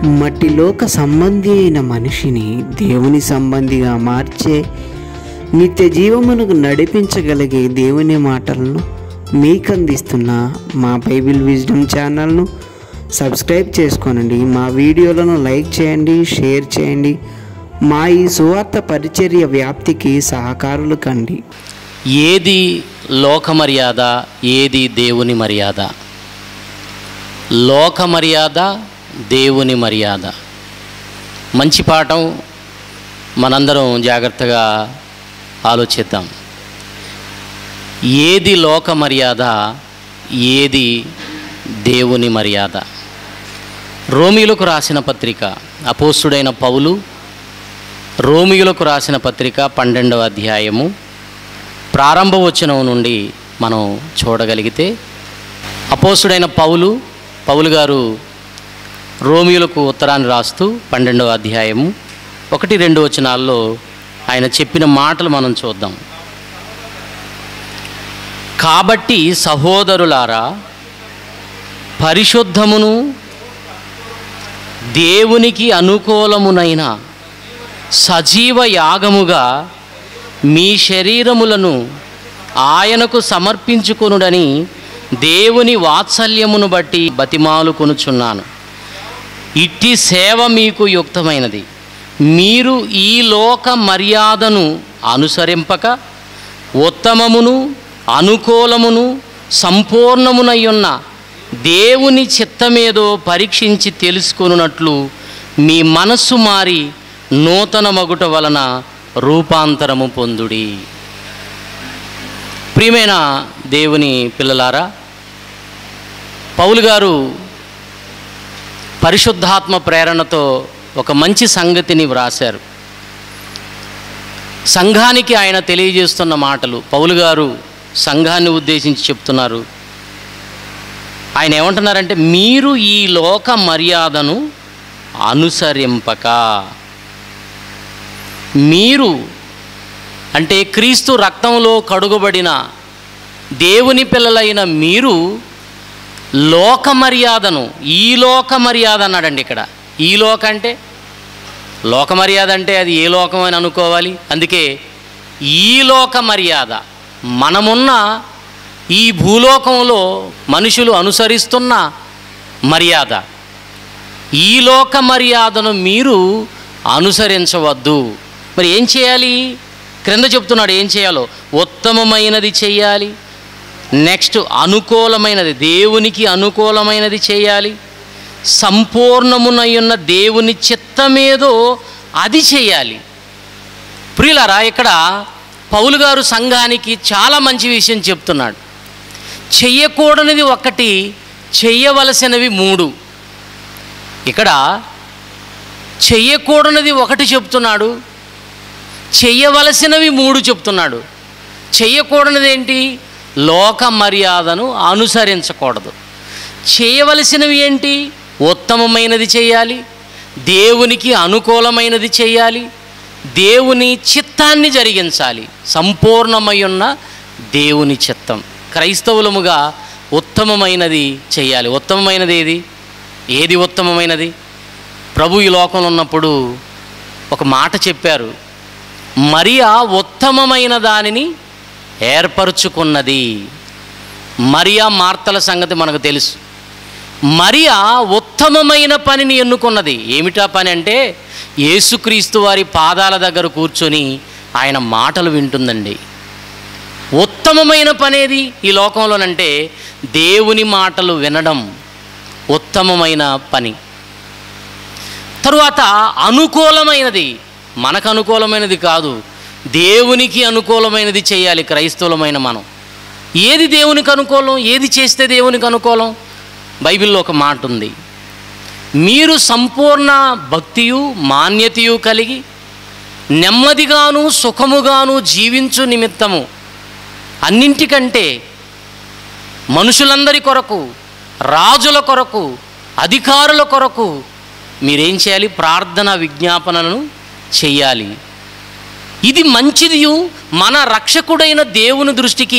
మట్టిలోక సంబంధి అయిన మనిషిని దేవుని సంబంధిగా మార్చే నిత్య జీవమునకు నడిపించగలిగే దేవుని మాటలను మీకు అందిస్తున్న మా బైబిల్ విజ్డమ్ ఛానల్ను సబ్స్క్రైబ్ చేసుకోనండి. మా వీడియోలను లైక్ చేయండి, షేర్ చేయండి. మా ఈ సువార్త పరిచర్య వ్యాప్తికి సహకారులు కండి. ఏది లోక మర్యాద, ఏది దేవుని మర్యాద? లోక మర్యాద, దేవుని మర్యాద. మంచి పాఠం, మనందరం జాగ్రత్తగా ఆలోచిద్దాం. ఏది లోక మర్యాద, ఏది దేవుని మర్యాద? రోమీయులకు రాసిన పత్రిక, అపోస్తుడైన పౌలు రోమీయులకు రాసిన పత్రిక 12వ అధ్యాయము ప్రారంభ వచనం నుండి మనం చూడగలిగితే, అపోస్తుడైన పౌలు గారు రోమీయులకు ఉత్తరాన్ని రాస్తూ 12వ అధ్యాయము 1-2 వచనాల్లో ఆయన చెప్పిన మాటలు మనం చూద్దాం. కాబట్టి సహోదరులారా, పరిశుద్ధమును దేవునికి అనుకూలమునైన సజీవ యాగముగా మీ శరీరములను ఆయనకు సమర్పించుకొనుడని దేవుని వాత్సల్యమును బట్టి బతిమాలుకొనుచున్నాను. ఇట్టి సేవ మీకు యుక్తమైనది. మీరు ఈ లోక మర్యాదను అనుసరింపక ఉత్తమమును అనుకూలమును సంపూర్ణమునయ్యున్న దేవుని చిత్తమేదో పరీక్షించి తెలుసుకొనున్నట్లు మీ మనస్సు మారి నూతన మగుట వలన రూపాంతరము పొందుడి. ప్రియమైన దేవుని పిల్లలారా, పౌలు గారు పరిశుద్ధాత్మ ప్రేరణతో ఒక మంచి సంగతిని వ్రాశారు. సంఘానికి ఆయన తెలియజేస్తున్న మాటలు. పౌలు గారు సంఘాన్ని ఉద్దేశించి చెప్తున్నారు. ఆయన ఏమంటున్నారంటే, మీరు ఈ లోక మర్యాదను అనుసరింపక, మీరు అంటే క్రీస్తు రక్తంలో కడుగబడిన దేవుని పిల్లలైన మీరు లోక మర్యాదను, ఈ లోక మర్యాద అన్నాడండి. ఇక్కడ ఈ లోక అంటే లోక మర్యాద అంటే అది ఏ లోకం అని అనుకోవాలి. అందుకే ఈ లోక మర్యాద, మనమున్న ఈ భూలోకంలో మనుషులు అనుసరిస్తున్న మర్యాద, ఈ లోక మర్యాదను మీరు అనుసరించవద్దు. మరి ఏం చేయాలి? క్రింద చెప్తున్నాడు ఏం చేయాలో. ఉత్తమమైనది చేయాలి, నెక్స్ట్ అనుకూలమైనది, దేవునికి అనుకూలమైనది చేయాలి, సంపూర్ణమునయున్న దేవుని చిత్తమేదో అది చేయాలి. ప్రియులారా, ఇక్కడ పౌలు గారు సంఘానికి చాలా మంచి విషయం చెప్తున్నాడు. చెయ్యకూడనిది ఒకటి, చెయ్యవలసినవి 3. ఇక్కడ చెయ్యకూడనిది ఒకటి చెప్తున్నాడు, చెయ్యవలసినవి 3 చెప్తున్నాడు. చెయ్యకూడనిది ఏంటి? లోక మర్యాదను అనుసరించకూడదు. చేయవలసినవి ఏంటి? ఉత్తమమైనది చేయాలి, దేవునికి అనుకూలమైనది చేయాలి, దేవుని చిత్తాన్ని జరిగించాలి, సంపూర్ణమై ఉన్న దేవుని చిత్తం. క్రైస్తవులముగా ఉత్తమమైనది చేయాలి. ఉత్తమమైనది ఏది ఉత్తమమైనది? ప్రభు ఈ లోకంలో ఉన్నప్పుడు ఒక మాట చెప్పారు, మరియా ఉత్తమమైన దానిని ఏర్పరచుకున్నది. మరియా మార్తల సంగతి మనకు తెలుసు. మరియా ఉత్తమమైన పనిని ఎన్నుకున్నది. ఏమిటా పని అంటే, యేసుక్రీస్తు వారి పాదాల దగ్గర కూర్చొని ఆయన మాటలు వింటుందండి. ఉత్తమమైన పనేది ఈ లోకంలోనంటే దేవుని మాటలు వినడం ఉత్తమమైన పని. తరువాత అనుకూలమైనది, మనకు అనుకూలమైనది కాదు, దేవునికి అనుకూలమైనది చేయాలి. క్రైస్తవులమైన మనం ఏది దేవునికి అనుకూలం, ఏది చేస్తే దేవునికి అనుకూలం? బైబిల్లో ఒక మాట ఉంది, మీరు సంపూర్ణ భక్తియు మాన్యతయు కలిగి నెమ్మదిగాను సుఖముగాను జీవించు నిమిత్తము అన్నింటికంటే మనుషులందరి కొరకు, రాజుల కొరకు, అధికారుల కొరకు మీరేం చేయాలి? ప్రార్థన విజ్ఞాపనలను చెయ్యాలి. ఇది మంచిదియు మన రక్షకుడైన దేవుని దృష్టికి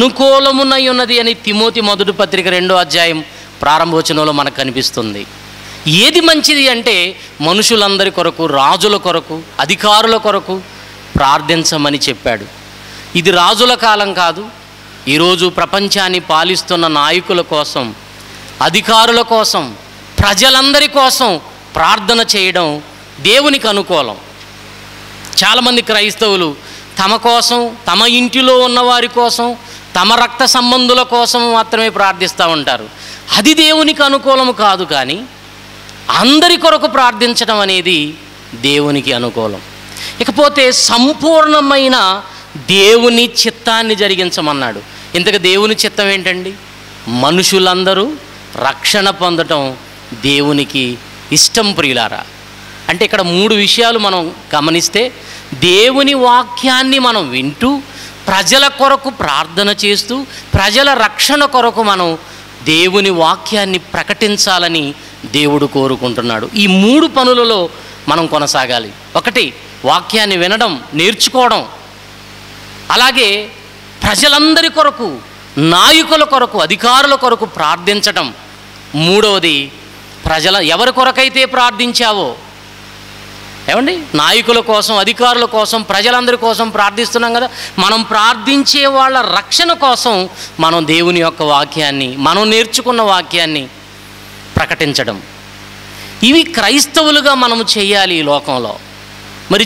అనుకూలమునై ఉన్నది అని తిమోతి మొదటి పత్రిక 2వ అధ్యాయం ప్రారంభవచనంలో మనకు కనిపిస్తుంది. ఏది మంచిది అంటే మనుషులందరి కొరకు, రాజుల కొరకు, అధికారుల కొరకు ప్రార్థించమని చెప్పాడు. ఇది రాజుల కాలం కాదు. ఈరోజు ప్రపంచాన్ని పాలిస్తున్న నాయకుల కోసం, అధికారుల కోసం, ప్రజలందరి కోసం ప్రార్థన చేయడం దేవునికి అనుకూలం. చాలామంది క్రైస్తవులు తమ కోసం, తమ ఇంటిలో ఉన్నవారి కోసం, తమ రక్త సంబంధుల కోసం మాత్రమే ప్రార్థిస్తూ ఉంటారు. అది దేవునికి అనుకూలము కాదు. కానీ అందరి కొరకు ప్రార్థించడం అనేది దేవునికి అనుకూలం. ఇకపోతే సంపూర్ణమైన దేవుని చిత్తాన్ని జరిగించమన్నాడు. ఇంతకు దేవుని చిత్తం ఏంటండి? మనుషులందరూ రక్షణ పొందటం దేవునికి ఇష్టం ప్రియులారా. అంటే ఇక్కడ 3 విషయాలు మనం గమనిస్తే, దేవుని వాక్యాన్ని మనం వింటూ ప్రజల కొరకు ప్రార్థన చేస్తూ ప్రజల రక్షణ కొరకు మనం దేవుని వాక్యాన్ని ప్రకటించాలని దేవుడు కోరుకుంటున్నాడు. ఈ 3 పనులలో మనం కొనసాగాలి. 1, వాక్యాన్ని వినడం, నేర్చుకోవడం. అలాగే ప్రజలందరి కొరకు, నాయకుల కొరకు, అధికారుల కొరకు ప్రార్థించటం. 3వది, ఎవరి కొరకైతే ప్రార్థించావో, ఏమండి, నాయకుల కోసం, అధికారుల కోసం, ప్రజలందరి కోసం ప్రార్థిస్తున్నాం కదా, మనం ప్రార్థించే వాళ్ళ రక్షణ కోసం మనం దేవుని యొక్క వాక్యాన్ని, మనం నేర్చుకున్న వాక్యాన్ని ప్రకటించడం. ఇవి క్రైస్తవులుగా మనము చేయాలి ఈ లోకంలో. మరి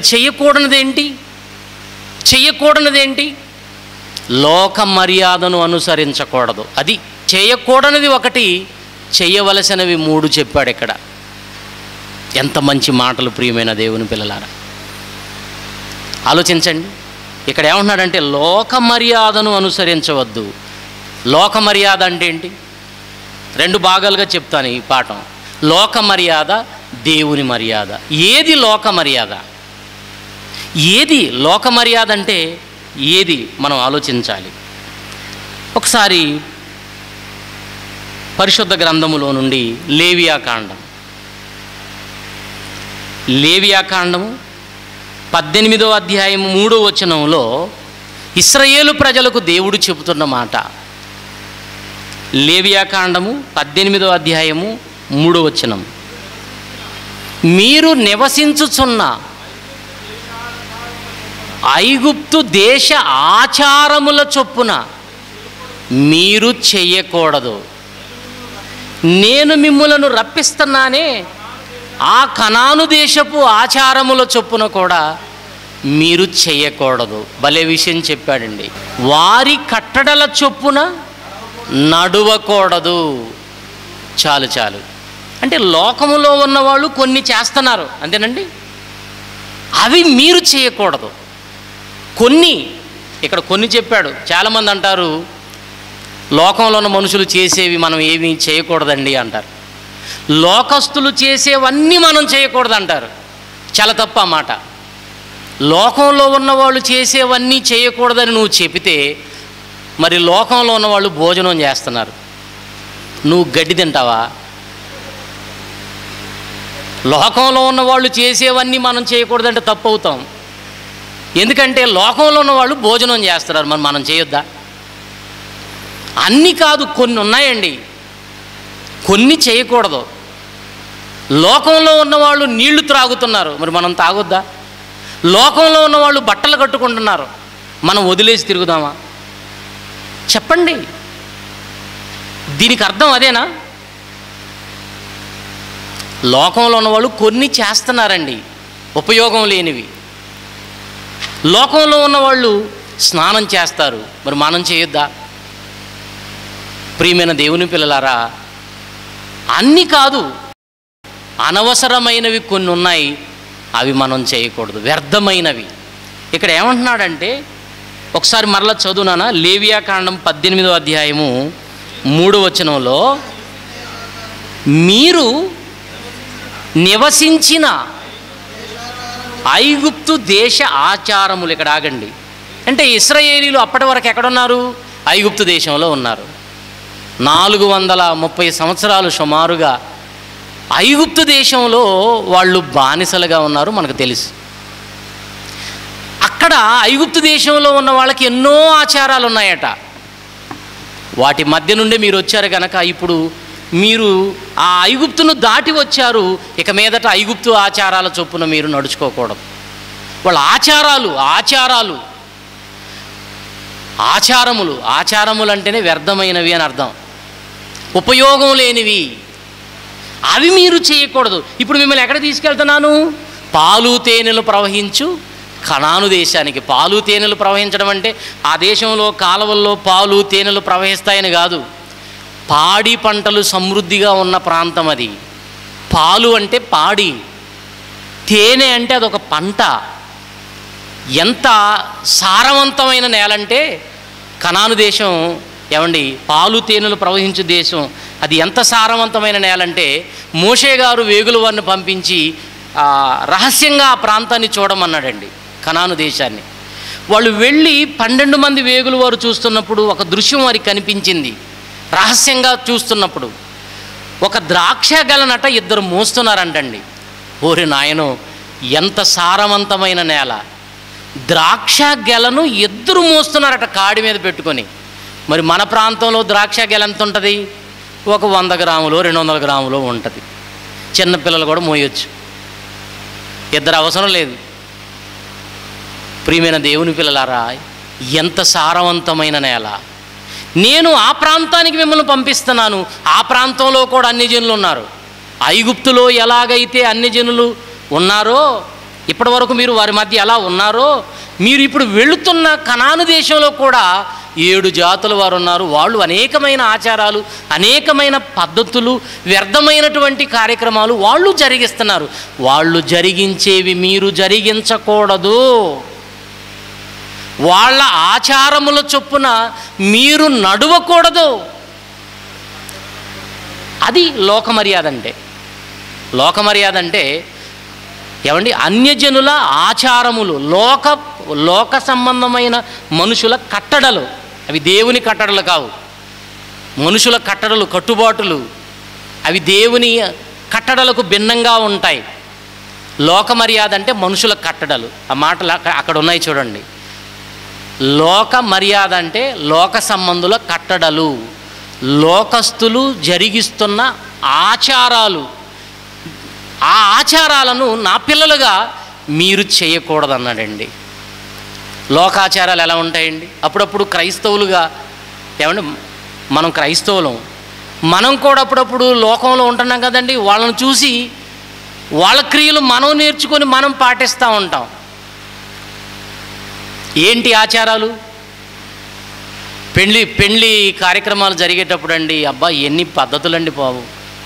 చెయ్యకూడనిదేంటి? లోక మర్యాదను అనుసరించకూడదు. అది చేయకూడనిది 1, చేయవలసినవి 3 చెప్పాడు ఇక్కడ. ఎంత మంచి మాటలు ప్రియమైన దేవుని పిల్లలారా. ఆలోచించండి. ఇక్కడ ఏమంటున్నాడంటే లోక మర్యాదను అనుసరించవద్దు. లోక మర్యాద అంటే ఏంటి? 2 భాగాలుగా చెప్తాను ఈ పాఠం. లోక మర్యాద, దేవుని మర్యాద. ఏది లోక మర్యాద? ఏది లోక మర్యాద అంటే ఏది మనం ఆలోచించాలి. ఒకసారి పరిశుద్ధ గ్రంథములో నుండి లేవియాకాండము 18వ అధ్యాయం 3వ వచనంలో ఇశ్రాయేలు ప్రజలకు దేవుడు చెబుతున్న మాట. లేవియాకాండము 18వ అధ్యాయము 3వ వచనం. మీరు నివసించుచున్న ఐగుప్తు దేశ ఆచారముల చొప్పున మీరు చెయ్యకూడదు. నేను మిమ్ములను రప్పిస్తున్నానే, ఆ కనాను దేశపు ఆచారముల చొప్పున కూడా మీరు చెయ్యకూడదు. భలే విషయం చెప్పాడండి. వారి కట్టడల చొప్పున నడవకూడదు. చాలు. అంటే లోకములో ఉన్నవాళ్ళు కొన్ని చేస్తున్నారు, అంతేనండి. అవి మీరు చేయకూడదు. కొన్ని చెప్పాడు. చాలామంది అంటారు లోకంలో ఉన్న మనుషులు చేసేవి మనం ఏమీ చేయకూడదండి అంటారు. లోకస్తులు చేసేవన్నీ మనం చేయకూడదు అంటారు. చాలా తప్పు ఆ మాట. లోకంలో ఉన్నవాళ్ళు చేసేవన్నీ చేయకూడదని నువ్వు చెబితే మరి లోకంలో ఉన్నవాళ్ళు భోజనం చేస్తున్నారు, నువ్వు గడ్డి తింటావా? లోకంలో ఉన్నవాళ్ళు చేసేవన్నీ మనం చేయకూడదంటే తప్పు అవుతాం. ఎందుకంటే లోకంలో ఉన్నవాళ్ళు భోజనం చేస్తున్నారు, మరి మనం చేయొద్దా? అన్నీ కాదు, కొన్ని ఉన్నాయండి, కొన్ని చేయకూడదు. లోకంలో ఉన్నవాళ్ళు నీళ్లు త్రాగుతున్నారు, మరి మనం తాగొద్దా? లోకంలో ఉన్నవాళ్ళు బట్టలు కట్టుకుంటున్నారు, మనం వదిలేసి తిరుగుదామా? చెప్పండి, దీనికి అర్థం అదేనా? లోకంలో ఉన్నవాళ్ళు కొన్ని చేస్తున్నారండి ఉపయోగం లేనివి. లోకంలో ఉన్నవాళ్ళు స్నానం చేస్తారు, మరి మనం చేయొద్దా? ప్రియమైన దేవుని పిల్లలారా, అన్నీ కాదు, అనవసరమైనవి కొన్ని ఉన్నాయి, అవి మనం చేయకూడదు, వ్యర్థమైనవి. ఇక్కడ ఏమంటున్నాడంటే ఒకసారి మరలా చదువునానా, లేవియాకాండం 18వ అధ్యాయము 3వ వచనంలో మీరు నివసించిన ఐగుప్తు దేశ ఆచారములు. ఇక్కడ ఆగండి. అంటే ఇశ్రాయేలీలు అప్పటి వరకు ఎక్కడున్నారు? ఐగుప్తు దేశంలో ఉన్నారు. 430 సంవత్సరాలు సుమారుగా ఐగుప్తు దేశంలో వాళ్ళు బానిసలుగా ఉన్నారు, మనకు తెలుసు. అక్కడ ఐగుప్తు దేశంలో ఉన్న వాళ్ళకి ఎన్నో ఆచారాలు ఉన్నాయట. వాటి మధ్య నుండే మీరు వచ్చారు కనుక ఇప్పుడు మీరు ఆ ఐగుప్తును దాటి వచ్చారు, ఇక మీదట ఐగుప్తు ఆచారాల చొప్పున మీరు నడుచుకోకూడదు. వాళ్ళ ఆచారములు అంటేనే వ్యర్థమైనవి అని అర్థం, ఉపయోగం లేనివి. అవి మీరు చేయకూడదు. ఇప్పుడు మిమ్మల్ని ఎక్కడ తీసుకెళ్తున్నాను? పాలు తేనెలు ప్రవహించు కనాను దేశానికి. పాలు తేనెలు ప్రవహించడం అంటే ఆ దేశంలో కాలువల్లో పాలు తేనెలు ప్రవహిస్తాయని కాదు. పాడి పంటలు సమృద్ధిగా ఉన్న ప్రాంతం అది. పాలు అంటే పాడి, తేనె అంటే అదొక పంట. ఎంత సారవంతమైన నేలంటే కనాను దేశం, ఏమండి, పాలు తేనెలు ప్రవహించే దేశం. అది ఎంత సారవంతమైన నేలంటే మోషే గారు వేగుల వారిని పంపించి రహస్యంగా ఆ ప్రాంతాన్ని చూడమన్నాడండి, కనాను దేశాన్ని. వాళ్ళు వెళ్ళి 12 మంది వేగుల వారు చూస్తున్నప్పుడు ఒక దృశ్యం వారికి కనిపించింది. రహస్యంగా చూస్తున్నప్పుడు ఒక ద్రాక్ష గెలనట ఇద్దరు మోస్తున్నారంటండి. ఓరి నాయనో, ఎంత సారవంతమైన నేల! ద్రాక్ష గెలను ఇద్దరు మోస్తున్నారట కాడి మీద పెట్టుకొని. మరి మన ప్రాంతంలో ద్రాక్ష గెల ఎంత ఉంటుంది? ఒక 100 గ్రాములు 200 గ్రాములు ఉంటుంది. చిన్నపిల్లలు కూడా మోయొచ్చు, ఇద్దరు అవసరం లేదు. ప్రియమైన దేవుని పిల్లలారా, ఎంత సారవంతమైన నేల! నేను ఆ ప్రాంతానికి మిమ్మల్ని పంపిస్తున్నాను. ఆ ప్రాంతంలో కూడా అన్ని జనులు ఉన్నారు. ఐగుప్తులో ఎలాగైతే అన్ని జనులు ఉన్నారో, ఇప్పటి వరకు మీరు వారి మధ్య ఎలా ఉన్నారో, మీరు ఇప్పుడు వెళుతున్న కనాను దేశంలో కూడా 7 జాతుల వారు ఉన్నారు. వాళ్ళు అనేకమైన ఆచారాలు, అనేకమైన పద్ధతులు, వ్యర్థమైనటువంటి కార్యక్రమాలు వాళ్ళు జరిగిస్తున్నారు. వాళ్ళు జరిగించేవి మీరు జరిగించకూడదు. వాళ్ళ ఆచారముల చొప్పున మీరు నడవకూడదు. అది లోకమర్యాద అంటే. లోకమర్యాద అంటే ఏమండి, అన్యజనుల ఆచారములు, లోక సంబంధమైన మనుషుల కట్టడలు. అవి దేవుని కట్టడలు కావు, మనుషుల కట్టడలు, కట్టుబాటులు. అవి దేవుని కట్టడలకు భిన్నంగా ఉంటాయి. లోకమర్యాద అంటే మనుషుల కట్టడలు. ఆ మాటలు అక్కడ ఉన్నాయి చూడండి. లోక మర్యాద అంటే లోక సంబంధుల కట్టడలు, లోకస్తులు జరిగిస్తున్న ఆచారాలు. ఆ ఆచారాలను నా పిల్లలుగా మీరు చేయకూడదన్నాడండి. లోకాచారాలు ఎలా ఉంటాయండి? అప్పుడప్పుడు క్రైస్తవులుగా, ఏమంటే మనం క్రైస్తవులం, మనం కూడా అప్పుడప్పుడు లోకంలో ఉంటున్నాం కదండి. వాళ్ళని చూసి వాళ్ళ క్రియలు మనం నేర్చుకొని మనం పాటిస్తూ ఉంటాం. ఏంటి ఆచారాలు? పెళ్ళి కార్యక్రమాలు జరిగేటప్పుడు అండి, అబ్బా ఎన్ని పద్ధతులండి బాబు.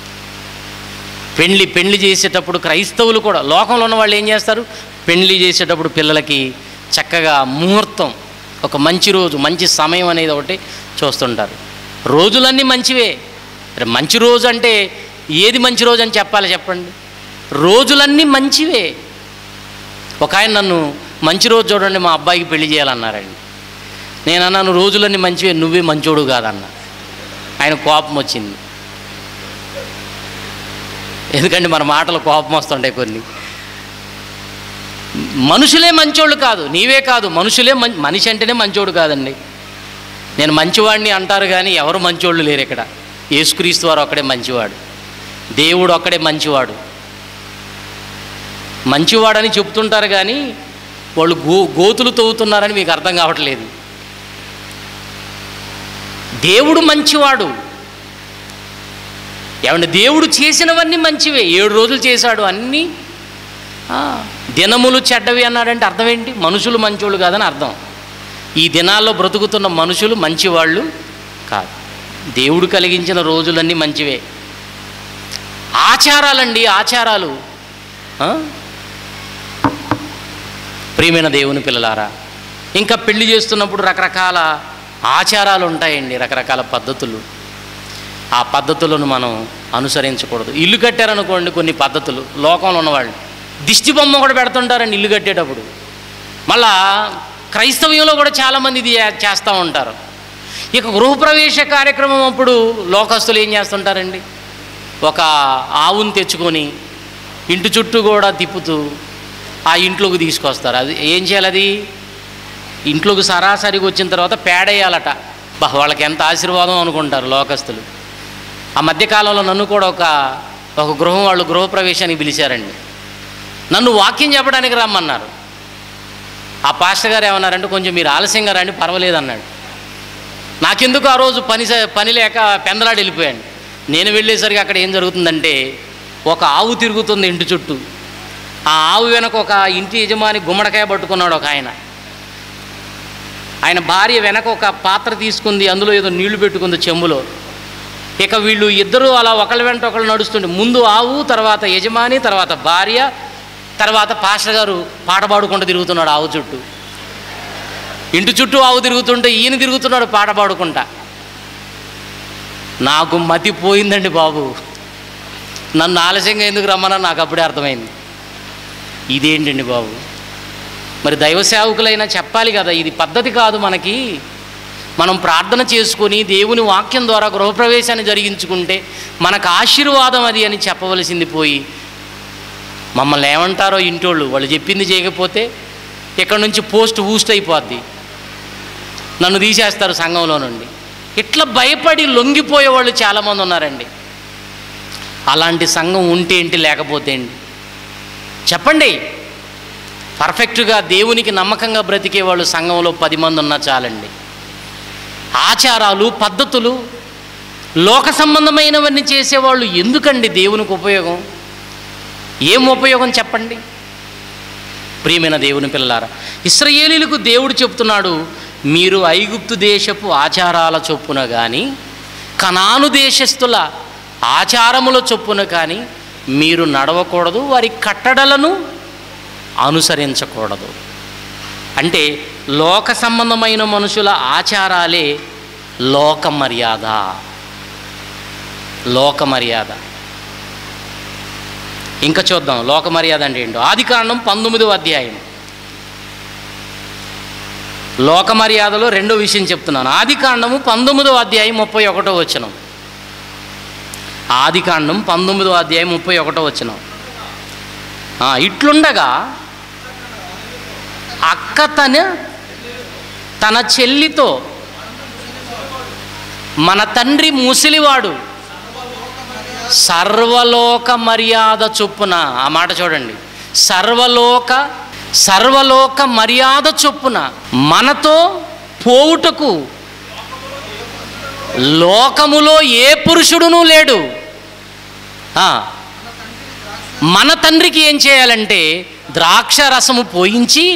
పెళ్ళి చేసేటప్పుడు క్రైస్తవులు కూడా, లోకంలో ఉన్న వాళ్ళు ఏం చేస్తారు? పెళ్ళి చేసేటప్పుడు పిల్లలకి చక్కగా ముహూర్తం, ఒక మంచి రోజు, మంచి సమయం అనేది ఒకటి చూస్తుంటారు. రోజులన్నీ మంచివే. మంచి రోజు అంటే ఏది మంచి రోజు అని చెప్పాలి చెప్పండి? రోజులన్నీ మంచివే. ఒక ఆయన నన్ను మంచి రోజు చూడండి మా అబ్బాయికి పెళ్లి చేయాలన్నారండి. నేను అన్నాను రోజులన్నీ మంచివే, నువ్వే మంచోడు కాదన్నా. ఆయన కోపం వచ్చింది. ఎందుకంటే మన మాటలు కోపం వస్తుంటాయి కొన్ని. మనుషులే మంచోళ్ళు కాదు, నీవే కాదు, మనుషులే మనిషి అంటేనే మంచోడు కాదండి. నేను మంచివాడిని అంటారు కానీ ఎవరు మంచోళ్ళు లేరు ఇక్కడ. యేసుక్రీస్తు వారు ఒక్కడే మంచివాడు, దేవుడు ఒక్కడే మంచివాడు. మంచివాడని చెప్తుంటారు కానీ వాళ్ళు గోతులు తవ్వుతున్నారని మీకు అర్థం కావట్లేదు. దేవుడు మంచివాడు. ఏమంటే దేవుడు చేసినవన్నీ మంచివే. 7 రోజులు చేశాడు అన్నీ. దినములు చెడ్డవి అన్నాడంటే అర్థం ఏంటి? మనుషులు మంచోళ్ళు కాదని అర్థం. ఈ దినాల్లో బ్రతుకుతున్న మనుషులు మంచివాళ్ళు కాదు. దేవుడు కలిగించిన రోజులన్నీ మంచివే. ఆచారాలండి, ఆచారాలు. ప్రియమైన దేవుని పిల్లలారా, ఇంకా పెళ్లి చేస్తున్నప్పుడు రకరకాల ఆచారాలు ఉంటాయండి, రకరకాల పద్ధతులు. ఆ పద్ధతులను మనం అనుసరించకూడదు. ఇల్లు కట్టారనుకోండి, కొన్ని పద్ధతులు లోకంలో ఉన్నవాళ్ళు దిష్టి బొమ్మ కూడా పెడుతుంటారండి ఇల్లు కట్టేటప్పుడు. మళ్ళా క్రైస్తవ్యంలో కూడా చాలామంది ఇది చేస్తూ ఉంటారు. ఇక గృహప్రవేశ కార్యక్రమం అప్పుడు లోకస్తులు ఏం చేస్తుంటారండి, ఒక ఆవును తెచ్చుకొని ఇంటి చుట్టూ కూడా తిప్పుతూ ఆ ఇంట్లోకి తీసుకొస్తారు. అది ఏం చేయాలి? అది ఇంట్లోకి సరాసరిగా వచ్చిన తర్వాత పేడేయాలట. వాళ్ళకి ఎంత ఆశీర్వాదం అనుకుంటారు లోకస్తులు. ఆ మధ్యకాలంలో నన్ను కూడా ఒక గృహం వాళ్ళు గృహప్రవేశానికి పిలిచారండి. నన్ను వాక్యం చెప్పడానికి రమ్మన్నారు. ఆ పాస్టర్ గారు ఏమన్నారంటే, కొంచెం మీరు ఆలస్యంగా రండి, పర్వాలేదు అన్నాడు. నాకెందుకు ఆ రోజు పని లేక పెందలాడి వెళ్ళిపోయాను. నేను వెళ్ళేసరికి అక్కడ ఏం జరుగుతుందంటే, ఒక ఆవు తిరుగుతుంది ఇంటి చుట్టూ. ఆ ఆవు వెనక ఒక ఇంటి యజమాని గుమ్మడికాయ పట్టుకున్నాడు ఒక ఆయన. ఆయన భార్య వెనక ఒక పాత్ర తీసుకుంది, అందులో ఏదో నీళ్లు పెట్టుకుంది చెంబులో. ఇక వీళ్ళు ఇద్దరూ అలా ఒకళ్ళ వెంట ఒకళ్ళు నడుస్తుంటే, ముందు ఆవు, తర్వాత యజమాని, తర్వాత భార్య, తర్వాత పాస్టర్ గారు పాట పాడుకుంటూ తిరుగుతున్నాడు ఆవు చుట్టూ. ఇంటి చుట్టూ ఆవు తిరుగుతుంటే ఈయన తిరుగుతున్నాడు పాట పాడుకుంటా. నాకు మతి పోయిందండి బాబు. నన్ను ఆలస్యంగా ఎందుకు రమ్మన్నా నాకు అప్పుడే అర్థమైంది. ఇదేంటండి బాబు, మరి దైవ సేవకులైనా చెప్పాలి కదా, ఇది పద్ధతి కాదు మనకి. మనం ప్రార్థన చేసుకొని దేవుని వాక్యం ద్వారా గృహప్రవేశాన్ని జరిగించుకుంటే మనకు ఆశీర్వాదం అది అని చెప్పవలసింది పోయి, మమ్మల్ని ఏమంటారో ఇంటోళ్ళు, వాళ్ళు చెప్పింది చేయకపోతే ఇక్కడ నుంచి పోస్ట్ ఊస్ట్ అయిపోద్ది, నన్ను తీసేస్తారు సంఘంలో నుండి. ఇట్లా భయపడి లొంగిపోయే వాళ్ళు చాలామంది ఉన్నారండి. అలాంటి సంఘం ఉంటే ఏంటి, లేకపోతే ఏంటి చెప్పండి. పర్ఫెక్ట్గా దేవునికి నమ్మకంగా బ్రతికే వాళ్ళు సంఘంలో 10 మంది ఉన్నా చాలండి. ఆచారాలు, పద్ధతులు, లోక సంబంధమైనవన్నీ చేసేవాళ్ళు ఎందుకండి దేవునికి ఉపయోగం? ఏం ఉపయోగం చెప్పండి. ప్రియమైన దేవుని పిల్లారా, ఇశ్రాయేలీయులకు దేవుడు చెప్తున్నాడు, మీరు ఐగుప్తు దేశపు ఆచారాల చొప్పున కానీ కనాను దేశస్థుల ఆచారముల చొప్పున కానీ మీరు నడవకూడదు, వారి కట్టడలను అనుసరించకూడదు. అంటే లోక సంబంధమైన మనుషుల ఆచారాలే లోక మర్యాద. లోక మర్యాద ఇంకా చూద్దాం. లోక మర్యాద అంటే ఏంటో. ఆదికాండం 19వ అధ్యాయం. లోక మర్యాదలో రెండో విషయం చెప్తున్నాను. ఆదికాండము 19వ అధ్యాయం 31వ వచనం. ఆదికాండం 19వ అధ్యాయం 31వ వచనం. ఇట్లుండగా అక్క తన చెల్లితో, మన తండ్రి ముసలివాడు సర్వలోక మర్యాద చొప్పున, ఆ మాట చూడండి, సర్వలోక మర్యాద చొప్పున మనతో పోవుటకు లోకములో ఏ పురుషుడునూ లేడు. మన తండ్రికి ఏం చేయాలంటే ద్రాక్ష రసము పోయించి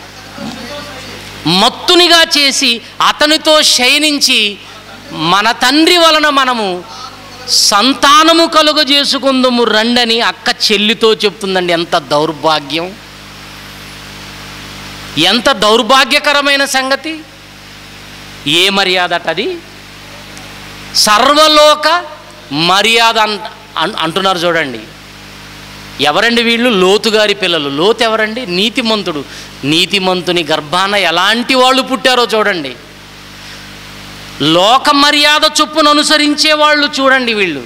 మత్తునిగా చేసి అతనితో శయనించి మన తండ్రి వలన మనము సంతానము కలుగజేసుకుందుము రండని అక్క చెల్లితో చెప్తుందండి. ఎంత దౌర్భాగ్యం, ఎంత దౌర్భాగ్యకరమైన సంగతి. ఏ మర్యాద అటది? సర్వలోక మర్యాద అంటున్నారు చూడండి. ఎవరండి వీళ్ళు? లోతు గారి పిల్లలు. లోతు ఎవరండి? నీతిమంతుడు. నీతిమంతుని గర్భాన ఎలాంటి వాళ్ళు పుట్టారో చూడండి. లోక మర్యాద చొప్పున అనుసరించే వాళ్ళు చూడండి వీళ్ళు.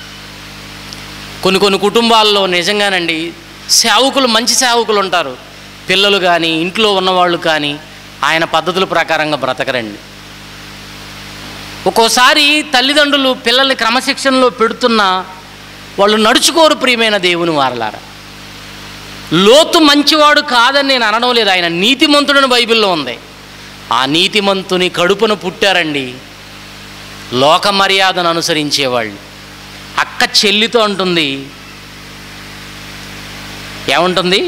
కొన్ని కుటుంబాల్లో నిజంగానండి సేవకులు, మంచి సేవకులు ఉంటారు, పిల్లలు కానీ ఇంట్లో ఉన్నవాళ్ళు కానీ ఆయన పద్ధతుల ప్రకారంగా బ్రతకరండి. ఒక్కోసారి తల్లిదండ్రులు పిల్లల్ని క్రమశిక్షణలో పెడుతున్నా వాళ్ళు నడుచుకోరు. ప్రియమైన దేవుని వారలారా, లోతు మంచివాడు కాదని నేను అనడం లేదు, ఆయన నీతిమంతుడని బైబిల్లో ఉంది. ఆ నీతిమంతుని కడుపున పుట్టారండి లోక మర్యాదను అనుసరించేవాళ్ళు. అక్క చెల్లితో అంటుంది, ఏముంటుంది?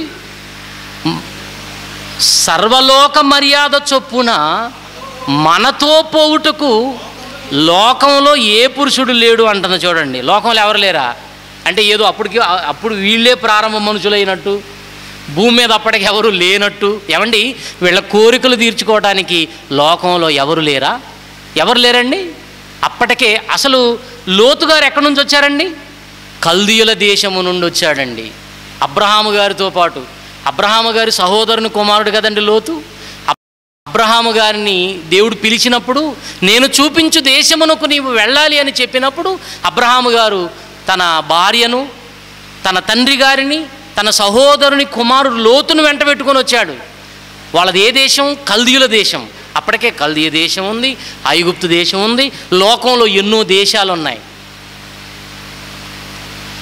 సర్వలోక మర్యాద చొప్పున మనతో పోవుటకు లోకంలో ఏ పురుషుడు లేడు అంటుంది చూడండి. లోకంలో ఎవరు లేరా అంటే ఏదో అప్పుడు వీళ్ళే ప్రారంభ మనుషులైనట్టు, భూమి మీద అప్పటికి ఎవరు లేనట్టు. ఏమండి, వీళ్ళ కోరికలు తీర్చుకోవడానికి లోకంలో ఎవరు లేరా? ఎవరు లేరండి. అప్పటికే అసలు లోతు గారు ఎక్కడి నుంచి వచ్చారండి? కల్దీయుల దేశము నుండి వచ్చాడండి. అబ్రహాము గారితో పాటు, అబ్రహాము గారి సహోదరుని కుమారుడు కదండి లోతు. అబ్రహాము గారిని దేవుడు పిలిచినప్పుడు, నేను చూపించు దేశమునకు నీవు వెళ్ళాలి అని చెప్పినప్పుడు అబ్రహాము గారు తన భార్యను, తన తండ్రి గారిని, తన సహోదరుని కుమారుడు లోతును వెంట పెట్టుకొని వచ్చాడు. వాళ్ళది ఏ దేశం? కల్దీయుల దేశం. అప్పటికే కల్దీయ దేశం ఉంది, ఐగుప్తు దేశం ఉంది, లోకంలో ఎన్నో దేశాలు ఉన్నాయి.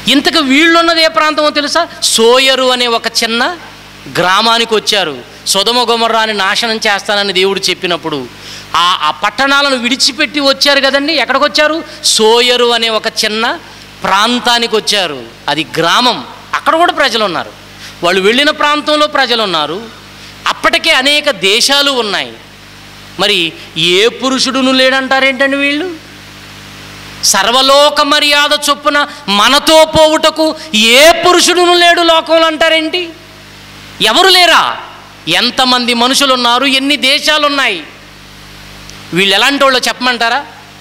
ఇంతకు వీళ్ళున్నది ఏ ప్రాంతమో తెలుసా? సోయరు అనే ఒక చిన్న గ్రామానికి వచ్చారు. సొదొమ గొమొర్రాని నాశనం చేస్తానని దేవుడు చెప్పినప్పుడు ఆ పట్టణాలను విడిచిపెట్టి వచ్చారు కదండి. ఎక్కడికి వచ్చారు? సోయరు అనే ఒక చిన్న ప్రాంతానికి వచ్చారు. అది గ్రామం. అక్కడ కూడా ప్రజలు ఉన్నారు. వాళ్ళు వెళ్ళిన ప్రాంతంలో ప్రజలు ఉన్నారు. అప్పటికే అనేక దేశాలు ఉన్నాయి. మరి ఏ పురుషుడును లేడంటారేంటండి వీళ్ళు? సర్వలోక మర్యాద చొప్పున మనతో పోవుటకు ఏ పురుషుడును లేడు లోకంలో అంటారేంటి? ఎవరు లేరా? ఎంతమంది మనుషులు ఉన్నారు, ఎన్ని దేశాలు ఉన్నాయి? వీళ్ళు ఎలాంటి వాళ్ళు చెప్పమంటారా?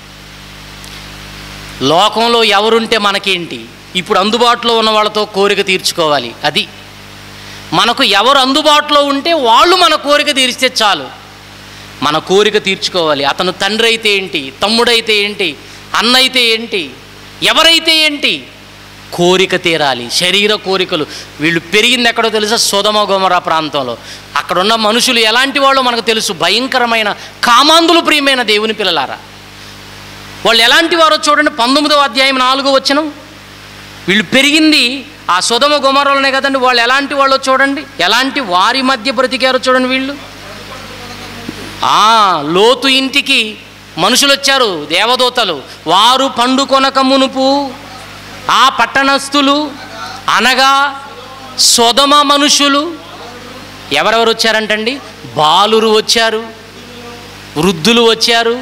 లోకంలో ఎవరుంటే మనకేంటి? ఇప్పుడు అందుబాటులో ఉన్న వాళ్ళతో కోరిక తీర్చుకోవాలి. అది మనకు ఎవరు అందుబాటులో ఉంటే వాళ్ళు మన కోరిక తీర్చితే చాలు. మన కోరిక తీర్చుకోవాలి. అతను తండ్రి అయితే ఏంటి, తమ్ముడైతే ఏంటి, అన్న అయితే ఏంటి, ఎవరైతే ఏంటి, కోరిక తీరాలి. శరీర కోరికలు. వీళ్ళు పెరిగింది ఎక్కడో తెలుసా? సొదొమ గొమొర్రా ప్రాంతంలో. అక్కడున్న మనుషులు ఎలాంటి వాళ్ళు మనకు తెలుసు. భయంకరమైన కామాంధులు. ప్రియమైన దేవుని పిల్లలారా, వాళ్ళు ఎలాంటి వారో చూడండి. 19వ అధ్యాయం 4వ వచనం. వీళ్ళు పెరిగింది ఆ సొదొమ గొమొర్రాలోనే కదండి. వాళ్ళు ఎలాంటి వాళ్ళో చూడండి, ఎలాంటి వారి మధ్య బ్రతికారో చూడండి. వీళ్ళు లోతు ఇంటికి మనుషులు వచ్చారు, దేవదూతలు. వారు పండుకొనక మునుపు ఆ పట్టణస్థులు అనగా సొదొమ మనుషులు ఎవరెవరు వచ్చారంటండి? బాలురు వచ్చారు, వృద్ధులు వచ్చారు,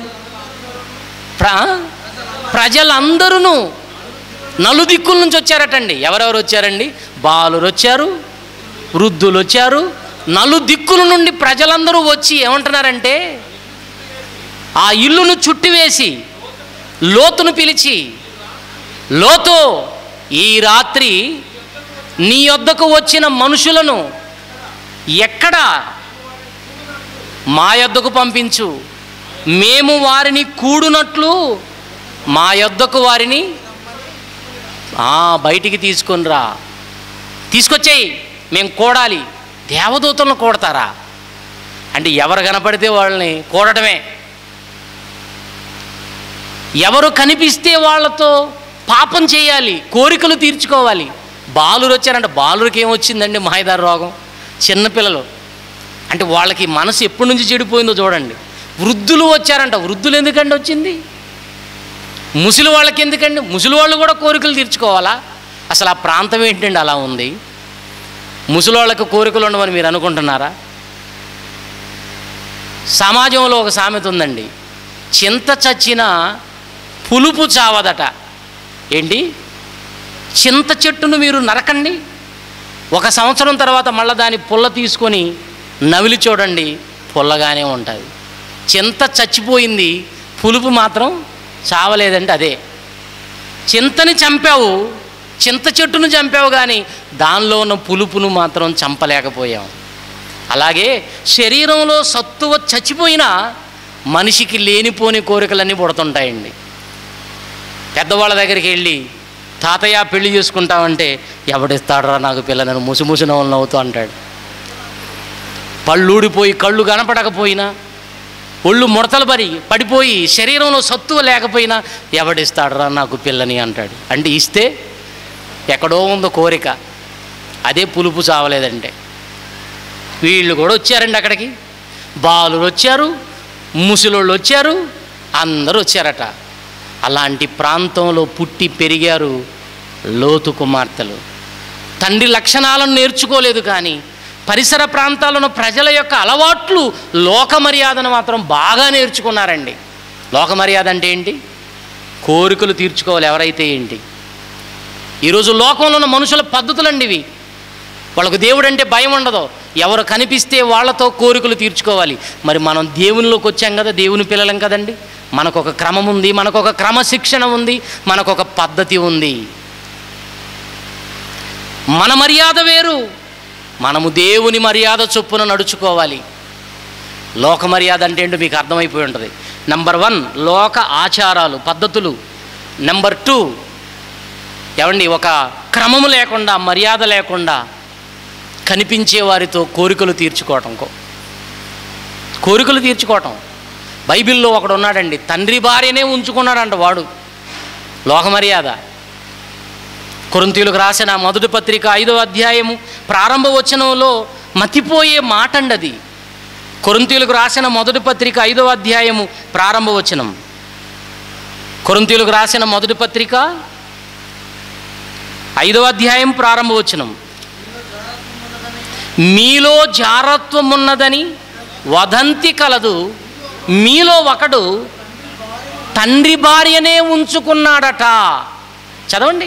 ప్రజలందరూ నలుదిక్కుల నుంచి వచ్చారటండి. ఎవరెవరు వచ్చారండి? బాలురు వచ్చారు, వృద్ధులు వచ్చారు, నలుదిక్కుల నుండి ప్రజలందరూ వచ్చి ఏమంటున్నారంటే, ఆ ఇల్లును చుట్టివేసి లోతును పిలిచి, లోతు, ఈ రాత్రి నీ యొద్దకు వచ్చిన మనుషులను ఎక్కడ మా యొద్దకు పంపించు, మేము వారిని కూడునట్లు మా యొద్దకు వారిని బయటికి తీసుకొని రా, తీసుకొచ్చేయి, మేము కూడాలి. దేవదూతలను కూడతారా? అంటే ఎవరు కనపడితే వాళ్ళని కూడటమే. ఎవరు కనిపిస్తే వాళ్ళతో పాపం చేయాలి, కోరికలు తీర్చుకోవాలి. బాలురు వచ్చారంట. బాలురికి ఏమొచ్చిందండి? మాయదార రోగం. చిన్నపిల్లలు అంటే వాళ్ళకి మనసు ఎప్పటి నుంచి చెడిపోయిందో చూడండి. వృద్ధులు వచ్చారంట. వృద్ధులు ఎందుకండి వచ్చింది? ముసలి వాళ్ళకి ఎందుకండి? ముసలి వాళ్ళు కూడా కోరికలు తీర్చుకోవాలా? అసలు ఆ ప్రాంతం ఏంటండి అలా ఉంది? ముసలి వాళ్ళకి కోరికలు ఉండవని మీరు అనుకుంటున్నారా? సమాజంలో ఒక సామెత ఉందండి, చింత చచ్చినా పులుపు చావదట. ఏంటి? చింత చెట్టును మీరు నరకండి, 1 సంవత్సరం తర్వాత మళ్ళీ దాని పుల్ల తీసుకొని నవిలి చూడండి, పుల్లగానే ఉంటుంది. చింత చచ్చిపోయింది, పులుపు మాత్రం చావలేదంటే అదే. చింతని చంపావు, చింత చెట్టును చంపావు, కానీ దానిలో ఉన్న పులుపును మాత్రం చంపలేకపోయాం. అలాగే శరీరంలో సత్తువ చచ్చిపోయినా మనిషికి లేనిపోని కోరికలన్నీ పుడుతుంటాయండి. పెద్దవాళ్ళ దగ్గరికి వెళ్ళి, తాతయ్య పెళ్లి చేసుకుంటామంటే, ఎవడిస్తాడరా నాకు పిల్లని ముసిముసి నవ్వులు నవ్వుతూ అంటాడు. పళ్ళూడిపోయి కళ్ళు కనపడకపోయినా, ఒళ్ళు ముడతలు పడిపోయి శరీరంలో సత్తువ లేకపోయినా, ఎవడిస్తాడరా నాకు పిల్లని అంటాడు. అంటే ఇస్తే ఎక్కడో ఉందో కోరిక, అదే పులుపు చావలేదంటే. వీళ్ళు కూడా వచ్చారండి అక్కడికి. బాలురు వచ్చారు, ముసలోళ్ళు వచ్చారు, అందరూ వచ్చారట. అలాంటి ప్రాంతంలో పుట్టి పెరిగారు లోతు కుమార్తెలు. తండ్రి లక్షణాలను నేర్చుకోలేదు, కానీ పరిసర ప్రాంతాలను ప్రజల యొక్క అలవాట్లు, లోక మర్యాదను మాత్రం బాగా నేర్చుకున్నారండి. లోక మర్యాద అంటే ఏంటి? కోరికలు తీర్చుకోవాలి. ఎవరైతే ఏంటి? ఈరోజు లోకంలో ఉన్న మనుషుల పద్ధతులండి ఇవి. వాళ్ళకు దేవుడు అంటే భయం ఉండదు. ఎవరు కనిపిస్తే వాళ్ళతో కోరికలు తీర్చుకోవాలి. మరి మనం దేవునిలోకి వచ్చాం కదా, దేవుని పిల్లలం కదండి. మనకొక క్రమం ఉంది, మనకొక క్రమశిక్షణ ఉంది, మనకొక పద్ధతి ఉంది. మన మర్యాద వేరు, మనము దేవుని మర్యాద చొప్పున నడుచుకోవాలి. లోక మర్యాద అంటే ఏంటో మీకు అర్థమైపోయి ఉంటుంది. నెంబర్ 1 లోక ఆచారాలు, పద్ధతులు. నెంబర్ 2 ఏమండి, ఒక క్రమము లేకుండా, మర్యాద లేకుండా కనిపించే వారితో కోరికలు తీర్చుకోవటం. బైబిల్లో ఒకడు ఉన్నాడండి, తండ్రి భార్యనే ఉంచుకున్నాడంట వాడు. లోక మర్యాద. కొరింథీయులకు రాసిన మొదటి పత్రిక 5వ అధ్యాయము ప్రారంభ వచనంలో మతిపోయే మాట అండి అది. కొరింథీయులకు రాసిన మొదటి పత్రిక 5వ అధ్యాయము ప్రారంభ వచనం. కొరింథీయులకు రాసిన మొదటి పత్రిక 5వ అధ్యాయం ప్రారంభ వచనం. మీలో జారత్వం ఉన్నదని వదంతి కలదు, మీలో ఒకడు తండ్రి భార్యనే ఉంచుకున్నాడట. చదవండి.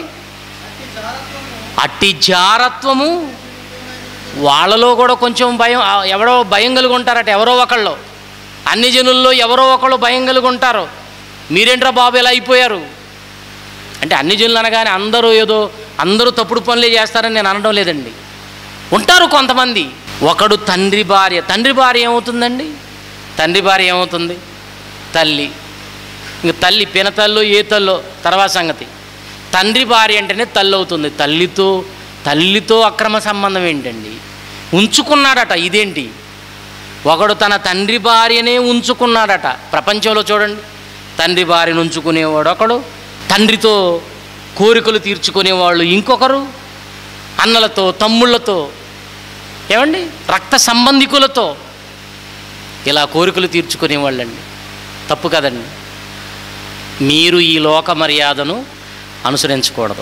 అట్టి జారత్వము వాళ్ళలో కూడా కొంచెం భయం, ఎవరో భయం కలిగి ఉంటారట. ఎవరో ఒకళ్ళు, అన్ని జనుల్లో ఎవరో ఒకళ్ళు భయం కలిగి ఉంటారు. మీరేంట్రా బాబు ఎలా అయిపోయారు అంటే, అన్ని జనులు అనగానే అందరూ తప్పుడు పనులే చేస్తారని నేను అనడం లేదండి. ఉంటారు కొంతమంది. ఒకడు తండ్రి భార్య. తండ్రి భార్య ఏమవుతుందండి? తండ్రి భార్య ఏమవుతుంది? తల్లి. ఇంక తల్లి పినతల్లో ఏ తల్లో తర్వాత సంగతి. తండ్రి భార్య అంటేనే తల్లి అవుతుంది. తల్లితో అక్రమ సంబంధం ఏంటండి? ఉంచుకున్నాడట. ఇదేంటి? ఒకడు తన తండ్రి భార్యనే ఉంచుకున్నాడట. ప్రపంచంలో చూడండి, తండ్రి భార్యను ఉంచుకునేవాడు ఒకడు, తండ్రితో కోరికలు తీర్చుకునేవాళ్ళు ఇంకొకరు, అన్నలతో తమ్ముళ్ళతో, ఏమండి రక్త సంబంధికులతో ఇలా కోరికలు తీర్చుకునేవాళ్ళండి. తప్పు కదండి. మీరు ఈ లోక మర్యాదను అనుసరించకూడదు.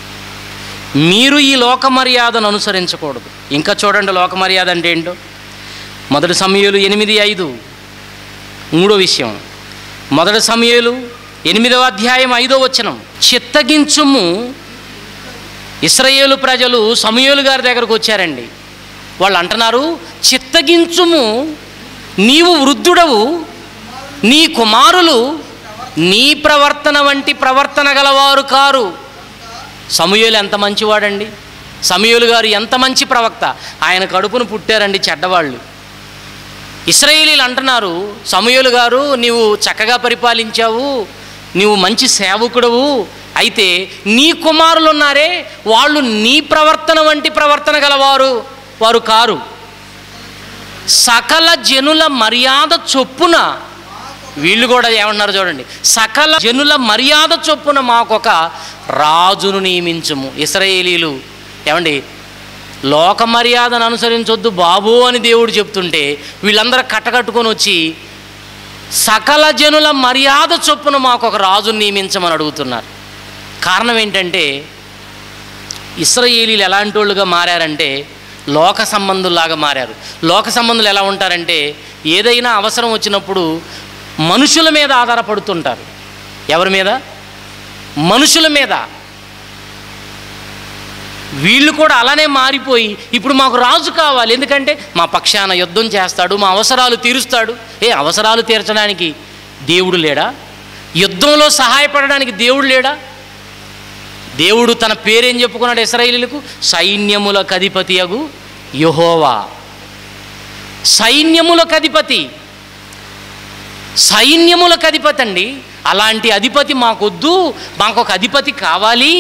ఇంకా చూడండి లోక మర్యాద అంటే ఏంటో. మొదటి సమూయేలు 8:5 మూడో విషయం. మొదటి సమూయేలు 8వ అధ్యాయం 5వ వచనం. చిత్తగించుము. ఇశ్రాయేలు ప్రజలు సమూయేలు గారి దగ్గరకు వచ్చారండి. వాళ్ళు అంటున్నారు, చిత్తగించుము, నీవు వృద్ధుడవు, నీ కుమారులు నీ ప్రవర్తన వంటి ప్రవర్తన గలవారు కారు. సమూయేలు ఎంత మంచివాడండి. సమూయేలు గారు ఎంత మంచి ప్రవక్త. ఆయన కడుపును పుట్టారండి చెడ్డవాళ్ళు. ఇశ్రాయేలీలు అంటున్నారు, సమూయేలు గారు నీవు చక్కగా పరిపాలించావు, నీవు మంచి సేవకుడవు, అయితే నీ కుమారులు ఉన్నారే వాళ్ళు నీ ప్రవర్తన వంటి ప్రవర్తన వారు కారు. సకల జనుల మర్యాద చొప్పున, వీళ్ళు కూడా ఏమన్నారు చూడండి, సకల జనుల మర్యాద చొప్పున మాకొక రాజును నియమించము. ఇశ్రాయేలీలు ఏమండి లోక మర్యాదను అనుసరించొద్దు బాబు అని దేవుడు చెప్తుంటే, వీళ్ళందరూ కట్టకట్టుకొని వచ్చి సకల జనుల మర్యాద చొప్పున మాకు ఒక రాజును నియమించమని అడుగుతున్నారు. కారణం ఏంటంటే, ఇశ్రాయేలీలు ఎలాంటి వాళ్ళుగా మారారంటే లోక సంబంధుల్లాగా మారారు. లోక సంబంధులు ఎలా ఉంటారంటే, ఏదైనా అవసరం వచ్చినప్పుడు మనుషుల మీద ఆధారపడుతుంటారు. ఎవరి మీద? మనుషుల మీద. వీళ్ళు కూడా అలానే మారిపోయి ఇప్పుడు మాకు రాజు కావాలి, ఎందుకంటే మా పక్షాన యుద్ధం చేస్తాడు, మా అవసరాలు తీరుస్తాడు. అవసరాలు తీర్చడానికి దేవుడు లేడా? యుద్ధంలో సహాయపడడానికి దేవుడు లేడా? దేవుడు తన పేరేం చెప్పుకున్నాడు ఇశ్రాయేలీయులకు? సైన్యములకు అధిపతియగు యెహోవా. సైన్యములకు అధిపతి అండి. అలాంటి అధిపతి మాకొద్దు, మాకు ఒక అధిపతి కావాలి,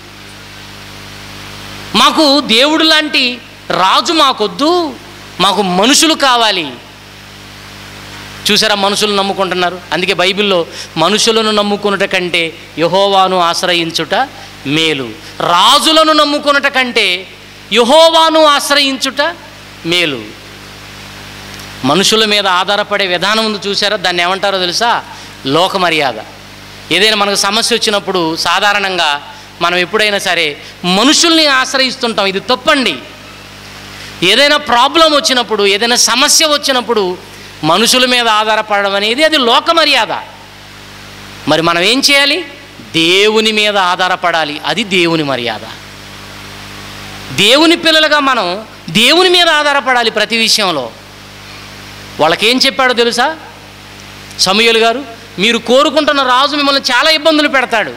మాకు దేవుడు లాంటి రాజు మాకొద్దు, మాకు మనుషులు కావాలి. చూసారా, మనుషులు నమ్ముకుంటున్నారు. అందుకే బైబిల్లో మనుషులను నమ్ముకున్నట కంటే యెహోవాను ఆశ్రయించుట మేలు, రాజులను నమ్ముకున్నట కంటే యెహోవాను ఆశ్రయించుట మేలు. మనుషుల మీద ఆధారపడే విధానం ఉంది చూసారా, దాన్ని ఏమంటారో తెలుసా? లోక మర్యాద. ఏదైనా మనకు సమస్య వచ్చినప్పుడు సాధారణంగా మనం ఎప్పుడైనా సరే మనుషుల్ని ఆశ్రయిస్తుంటాం. ఇది తప్పండి. ఏదైనా ప్రాబ్లం వచ్చినప్పుడు, ఏదైనా సమస్య వచ్చినప్పుడు మనుషుల మీద ఆధారపడడం అనేది అది లోక మర్యాద. మరి మనం ఏం చేయాలి? దేవుని మీద ఆధారపడాలి. అది దేవుని మర్యాద. దేవుని పిల్లలుగా మనం దేవుని మీద ఆధారపడాలి ప్రతి విషయంలో. వాళ్ళకేం చెప్పాడో తెలుసా సమూయేలు గారు? మీరు కోరుకుంటున్న రాజు మిమ్మల్ని చాలా ఇబ్బందులు పెడతాడు.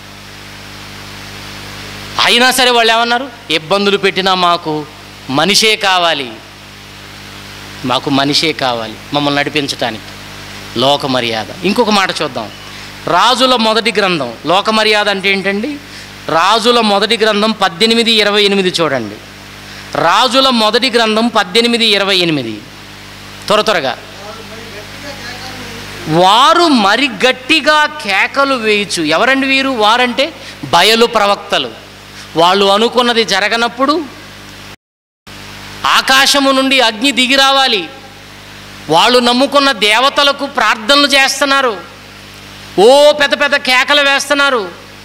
అయినా సరే వాళ్ళు ఏమన్నారు? ఇబ్బందులు పెట్టినా మాకు మనిషే కావాలి, మమ్మల్ని నడిపించటానికి. లోక మర్యాద. ఇంకొక మాట చూద్దాం. రాజుల మొదటి గ్రంథం. లోక మర్యాద అంటే ఏంటండి? రాజుల మొదటి గ్రంథం 18:28 చూడండి. రాజుల మొదటి గ్రంథం 18:28. త్వరగా. వారు మరి గట్టిగా కేకలు వేయచ్చు. ఎవరండి వీరు? వారంటే బయలు ప్రవక్తలు. వాళ్ళు అనుకున్నది జరగనప్పుడు ఆకాశము నుండి అగ్ని దిగి రావాలి. వాళ్ళు నమ్ముకున్న దేవతలకు ప్రార్థనలు చేస్తున్నారు, ఓ పెద్ద పెద్ద కేకలు వేస్తున్నారు.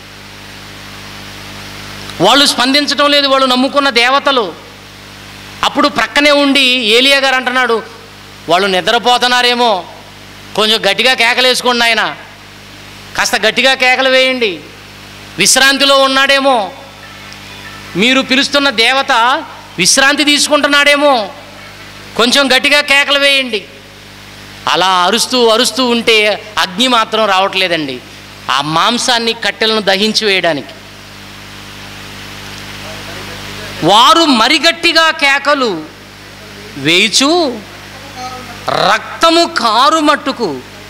వాళ్ళు స్పందించడం లేదు, వాళ్ళు నమ్ముకున్న దేవతలు. అప్పుడు ప్రక్కనే ఉండి ఏలియా గారు అంటున్నాడు, వాళ్ళు నిద్రపోతున్నారేమో, కొంచెం గట్టిగా కేకలు వేసుకోండి ఆయన, కాస్త గట్టిగా కేకలు వేయండి, విశ్రాంతిలో ఉన్నాడేమో, మీరు పిలుస్తున్న దేవత విశ్రాంతి తీసుకుంటున్నాడేమో, కొంచెం గట్టిగా కేకలు వేయండి. అలా అరుస్తూ అరుస్తూ ఉంటే అగ్ని మాత్రం రావట్లేదండి, ఆ మాంసాన్ని కట్టెలను దహించి వేయడానికి. వారు మరిగట్టిగా కేకలు వేయిచు రక్తము కారు మట్టుకు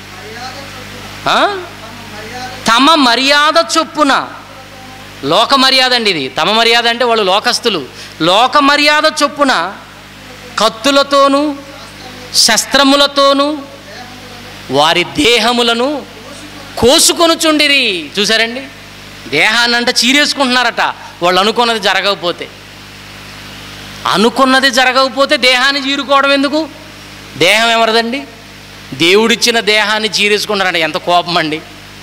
తమ మర్యాద చొప్పున, లోక మర్యాద అండి ఇది, తమ మర్యాద అంటే వాళ్ళు లోకస్తులు, లోక మర్యాద చొప్పున కత్తులతోనూ శస్త్రములతోనూ వారి దేహములను కోసుకొనుచుండిరి. చూసారండి, దేహాన్ని అంట చీరేసుకుంటున్నారట వాళ్ళు అనుకున్నది జరగకపోతే. అనుకున్నది జరగకపోతే దేహాన్ని చీరుకోవడం ఎందుకు? దేహం ఎవరిదండి? దేవుడిచ్చిన దేహాన్ని చీరేసుకుంటున్నారట. ఎంత కోపం అండి!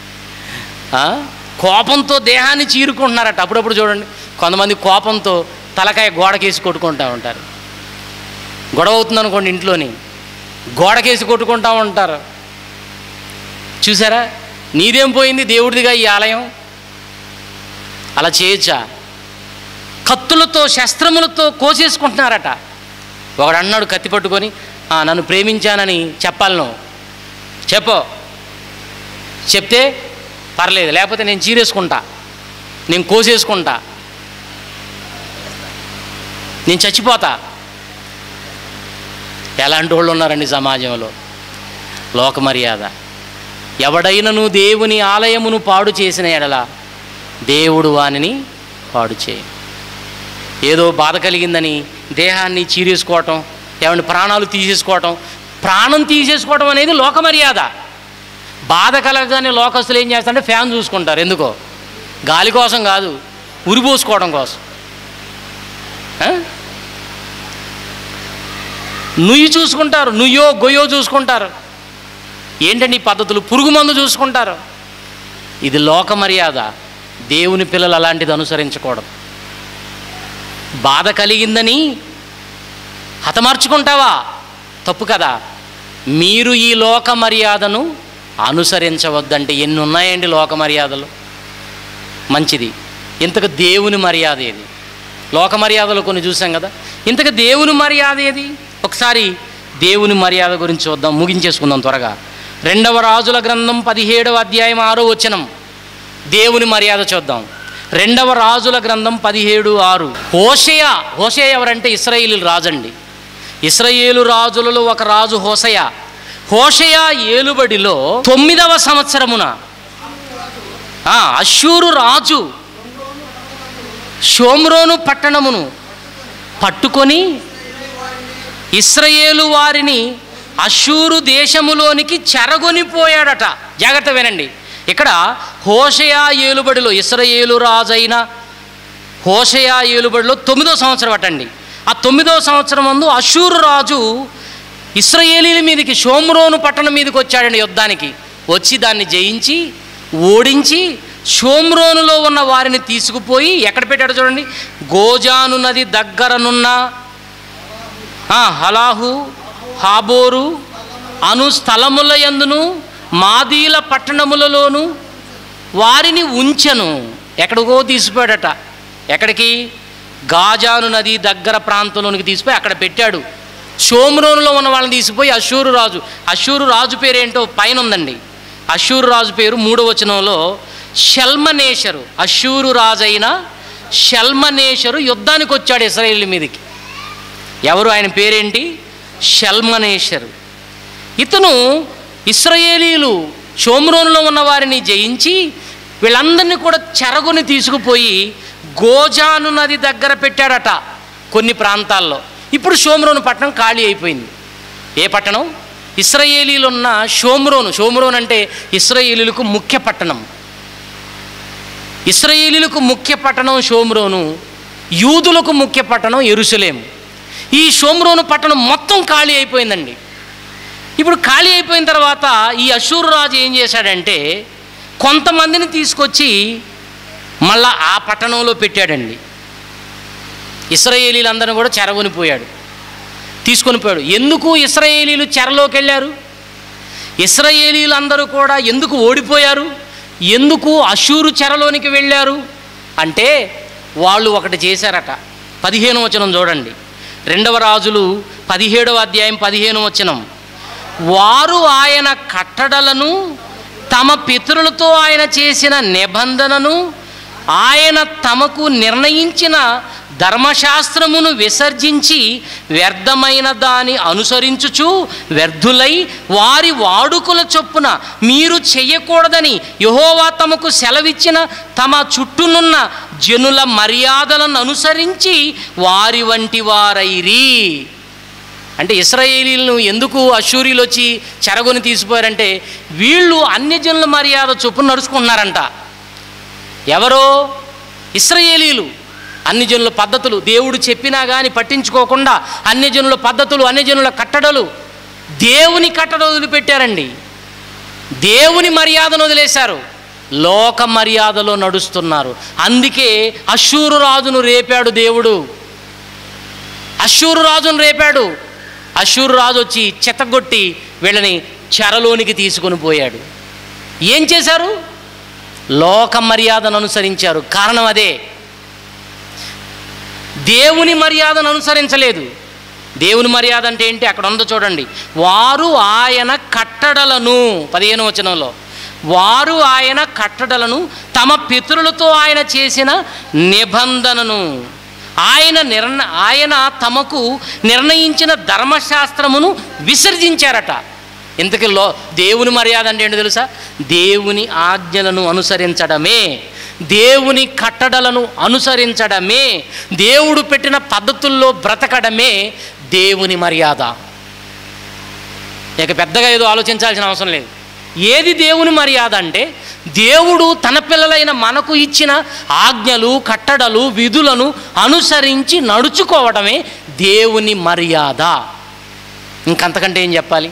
కోపంతో దేహాన్ని చీరుకుంటున్నారట. అప్పుడప్పుడు చూడండి, కొంతమంది కోపంతో తలకాయ గోడకేసి కొట్టుకుంటూ ఉంటారు. గొడవ అవుతుంది అనుకోండి, ఇంట్లోని గోడకేసి కొట్టుకుంటూ ఉంటారు. చూసారా? నీదేం పోయింది, దేవుడిదిగా ఈ ఆలయం. అలా చేయొచ్చా? కత్తులతో శస్త్రములతో కోసేసుకుంటున్నారట. ఒకడు అన్నాడు కత్తి పట్టుకొని, నన్ను ప్రేమించానని చెప్పాలి, నువ్వు చెప్పు, చెప్తే పర్లేదు, లేకపోతే నేను చీరేసుకుంటా, నేను కోసేసుకుంటా, నేను చచ్చిపోతా. ఎలాంటి వాళ్ళు ఉన్నారండి సమాజంలో? లోక మర్యాద. ఎవడైనను దేవుని ఆలయమును పాడు చేసిన ఎడల దేవుడు వానిని పాడు చేయి. ఏదో బాధ కలిగిందని దేహాన్ని చీరేసుకోవటం, ఏమంటే ప్రాణాలు తీసేసుకోవటం. ప్రాణం తీసేసుకోవటం అనేది లోక మర్యాద. బాధ కలగగానే లోకస్తులు ఏం చేస్తారంటే ఫ్యాన్ చూసుకుంటారు. ఎందుకో? గాలి కోసం కాదు, ఉరిపోసుకోవడం కోసం. నుయ్యి చూసుకుంటారు, నుయ్యో గొయ్యో చూసుకుంటారు. ఏంటండి ఈ పద్ధతులు? పురుగు మందు చూసుకుంటారు. ఇది లోక మర్యాద. దేవుని పిల్లలు అలాంటిది అనుసరించకూడదు. బాధ కలిగిందని హతమార్చుకుంటావా? తప్పు కదా. మీరు ఈ లోక మర్యాదను అనుసరించవద్దంటే ఎన్ని ఉన్నాయండి లోక మర్యాదలు. మంచిది. ఇంతకు దేవుని మర్యాద ఏది? లోక మర్యాదలు కొన్ని చూసాం కదా, ఇంతకు దేవుని మర్యాద ఏది? ఒకసారి దేవుని మర్యాద గురించి చూద్దాం, ముగించేసుకుందాం త్వరగా. 2వ రాజుల గ్రంథం 17వ అధ్యాయం 6వ వచనం. దేవుని మర్యాద చూద్దాం. 2వ రాజుల గ్రంథం 17:6. హోషేయ ఎవరంటే ఇశ్రాయేలు రాజు అండి. ఇశ్రాయేలు రాజులలో ఒక రాజు హోషేయ ఏలుబడిలో 9వ సంవత్సరమున అష్షూరు రాజు షోమ్రోను పట్టణమును పట్టుకొని ఇశ్రాయేలు వారిని అష్షూరు దేశములోనికి చెరగొనిపోయాడట. జాగ్రత్త వినండి, ఇక్కడ హోషేయ ఏలుబడిలో, ఇశ్రాయేలు రాజు అయిన హోషేయ ఏలుబడిలో 9వ సంవత్సరం అటండి. ఆ 9వ సంవత్సరం ముందు అష్షూరు రాజు ఇశ్రాయేలీల మీదకి, షోమ్రోను పట్టణం మీదకి వచ్చాడండి యుద్ధానికి. వచ్చి దాన్ని జయించి ఓడించి షోమ్రోనులో ఉన్న వారిని తీసుకుపోయి ఎక్కడ పెట్టాడో చూడండి. గోజాను నది దగ్గరనున్న హలాహు, హాబోరు అను స్థలముల యందును మాదీల పట్టణములలోను వారిని ఉంచెను. ఎక్కడికో తీసిపోయాడట. ఎక్కడికి? గాజాను నది దగ్గర ప్రాంతంలోనికి తీసిపోయి అక్కడ పెట్టాడు. షోమ్రోనులో ఉన్న వాళ్ళని తీసిపోయి అష్షూరు రాజు పేరేంటో పైన ఉందండి. అష్షూరు రాజు పేరు 3వ వచనంలో షల్మనేషరు. అష్షూరు రాజు అయిన షల్మనేషరు యుద్ధానికి వచ్చాడు ఇశ్రాయేలు మీదకి. ఎవరు? ఆయన పేరేంటి? షల్మనేషరు. ఇతను ఇశ్రాయేలీలు షోమ్రోనులో ఉన్న వారిని జయించి వీళ్ళందరినీ కూడా చెరగొని తీసుకుపోయి గోజాను నది దగ్గర పెట్టాడట కొన్ని ప్రాంతాల్లో. ఇప్పుడు షోమ్రోను పట్టణం ఖాళీ అయిపోయింది. ఏ పట్టణం? ఇశ్రాయేలీలు ఉన్న షోమ్రోను. షోమ్రోన్ అంటే ఇశ్రాయేలీలకు ముఖ్య పట్టణం. ఇశ్రాయేలీయులకు ముఖ్య పట్టణం షోమ్రోను, యూదులకు ముఖ్య పట్టణం యెరూషలేము. ఈ షోమ్రోను పట్టణం మొత్తం ఖాళీ అయిపోయిందండి. ఇప్పుడు ఖాళీ అయిపోయిన తర్వాత ఈ అష్షూరు రాజు ఏం చేశాడంటే కొంతమందిని తీసుకొచ్చి మళ్ళా ఆ పట్టణంలో పెట్టాడండి. ఇశ్రాయేలీలందరూ కూడా తీసుకొని పోయాడు. ఎందుకు ఇశ్రాయేలీలు చెరలోకి వెళ్ళారు? ఇశ్రాయేలీలందరూ కూడా ఎందుకు ఓడిపోయారు? ఎందుకు అష్షూరు చెరలోనికి వెళ్ళారు అంటే వాళ్ళు ఒకటి చేశారట. 15వ వచనం చూడండి, 2వ రాజులు 17వ అధ్యాయం 15వ వచనం. వారు ఆయన కట్టడలను, తమ పితరులతో ఆయన చేసిన నిబంధనను, ఆయన తమకు నిర్ణయించిన ధర్మశాస్త్రమును విసర్జించి వ్యర్థమైన దాన్ని అనుసరించుచు వ్యర్థులై వారి వాడుకల చొప్పున మీరు చెయ్యకూడదని యెహోవా తమకు సెలవిచ్చిన తమ చుట్టూనున్న జనుల మర్యాదలను అనుసరించి వారి వంటి వారైరి. అంటే ఇశ్రాయేలీలను ఎందుకు అష్షూరీలు వచ్చి చెరగొని తీసిపోయారంటే వీళ్ళు అన్యజనుల మర్యాద చొప్పున నడుచుకుంటున్నారంట. ఎవరో? ఇశ్రాయేలీలు. అన్యజనుల పద్ధతులు దేవుడు చెప్పినా కానీ పట్టించుకోకుండా అన్యజనుల పద్ధతులు, అన్యజనుల కట్టడలు, దేవుని కట్టడలు వదిలిపెట్టారండి. దేవుని మర్యాదను వదిలేశారు, లోక మర్యాదలో నడుస్తున్నారు. అందుకే అష్షూరు రాజును రేపాడు దేవుడు. అష్షూరు రాజును రేపాడు. అష్షూరు రాజు వచ్చి చెత్తగొట్టి వీళ్ళని చెరలోనికి తీసుకొని పోయాడు. ఏం చేశారు? లోక మర్యాదను అనుసరించారు. కారణం అదే, దేవుని మర్యాదను అనుసరించలేదు. దేవుని మర్యాద అంటే ఏంటి? అక్కడ ఉందో చూడండి. వారు ఆయన కట్టడలను, 15వ వచనంలో, వారు ఆయన కట్టడలను, తమ పితరులతో ఆయన చేసిన నిబంధనను, ఆయన తమకు నిర్ణయించిన ధర్మశాస్త్రమును విసర్జించారట. ఇంతకీ దేవుని మర్యాద అంటే ఏంటో తెలుసా? దేవుని ఆజ్ఞలను అనుసరించడమే, దేవుని కట్టడలను అనుసరించడమే, దేవుడు పెట్టిన పద్ధతుల్లో బ్రతకడమే దేవుని మర్యాద. ఇక పెద్దగా ఏదో ఆలోచించాల్సిన అవసరం లేదు. ఏది దేవుని మర్యాద అంటే దేవుడు తన పిల్లలైన మనకు ఇచ్చిన ఆజ్ఞలు, కట్టడలు, విధులను అనుసరించి నడుచుకోవడమే దేవుని మర్యాద. ఇంకంతకంటే ఏం చెప్పాలి?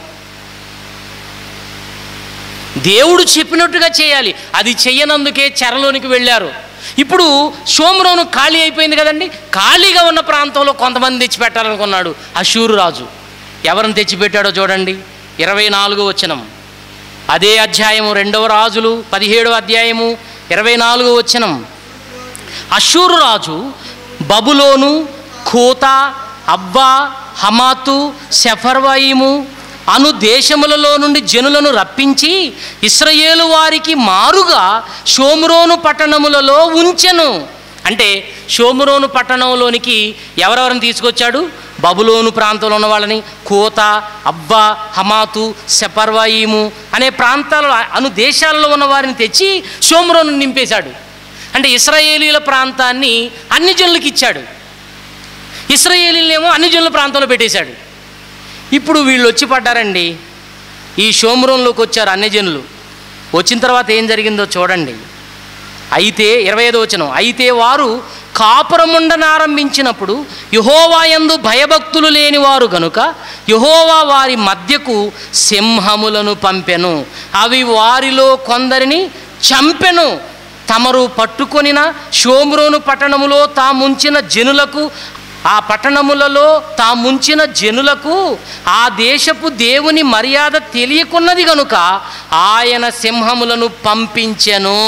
దేవుడు చెప్పినట్టుగా చేయాలి. అది చెయ్యనందుకే చెరలోనికి వెళ్ళారు. ఇప్పుడు షోమ్రోను ఖాళీ అయిపోయింది కదండి. ఖాళీగా ఉన్న ప్రాంతంలో కొంతమంది తెచ్చిపెట్టాలనుకున్నాడు అష్షూరు రాజు. ఎవరిని తెచ్చిపెట్టాడో చూడండి, 24వ వచనం. అదే అధ్యాయము 2వ రాజులు 17వ అధ్యాయము 24వ వచనం. అష్షూరు రాజు బబులోను, కూత, అవ్వా, హమాతు, సెఫర్వయిము అను దేశములలో నుండి జనులను రప్పించి ఇశ్రాయేలు వారికి మారుగా షోమ్రోను పట్టణములలో ఉంచెను. అంటే షోమ్రోను పట్టణంలోనికి ఎవరెవరిని తీసుకొచ్చాడు? బబులోను ప్రాంతంలో ఉన్న వాళ్ళని, కూత, అవ్వా, హమాతు, సెఫర్వయిము అనే ప్రాంతాలలో అను దేశాలలో ఉన్న వారిని తెచ్చి షోమ్రోను నింపేశాడు. అంటే ఇశ్రాయేలీల ప్రాంతాన్ని అన్ని జనులకు ఇచ్చాడు, ఇశ్రాయేలీలేమో అన్ని జనుల ప్రాంతంలో పెట్టేశాడు. ఇప్పుడు వీళ్ళు వచ్చి పడ్డారండి, ఈ షోమ్రోన్లోకి వచ్చారు అన్యజనులు. వచ్చిన తర్వాత ఏం జరిగిందో చూడండి. అయితే 25వ వచనం. అయితే వారు కాపురముండనారంభించినప్పుడు యెహోవా యందు భయభక్తులు లేనివారు గనుక యెహోవా వారి మధ్యకు సింహములను పంపెను, అవి వారిలో కొందరిని చంపెను. తమరు పట్టుకొనిన షోమ్రోను పట్టణములో తాముంచిన జనులకు, ఆ పట్టణములలో తాముంచిన జనులకు ఆ దేశపు దేవుని మర్యాద తెలియకున్నది గనుక ఆయన సింహములను పంపించెను.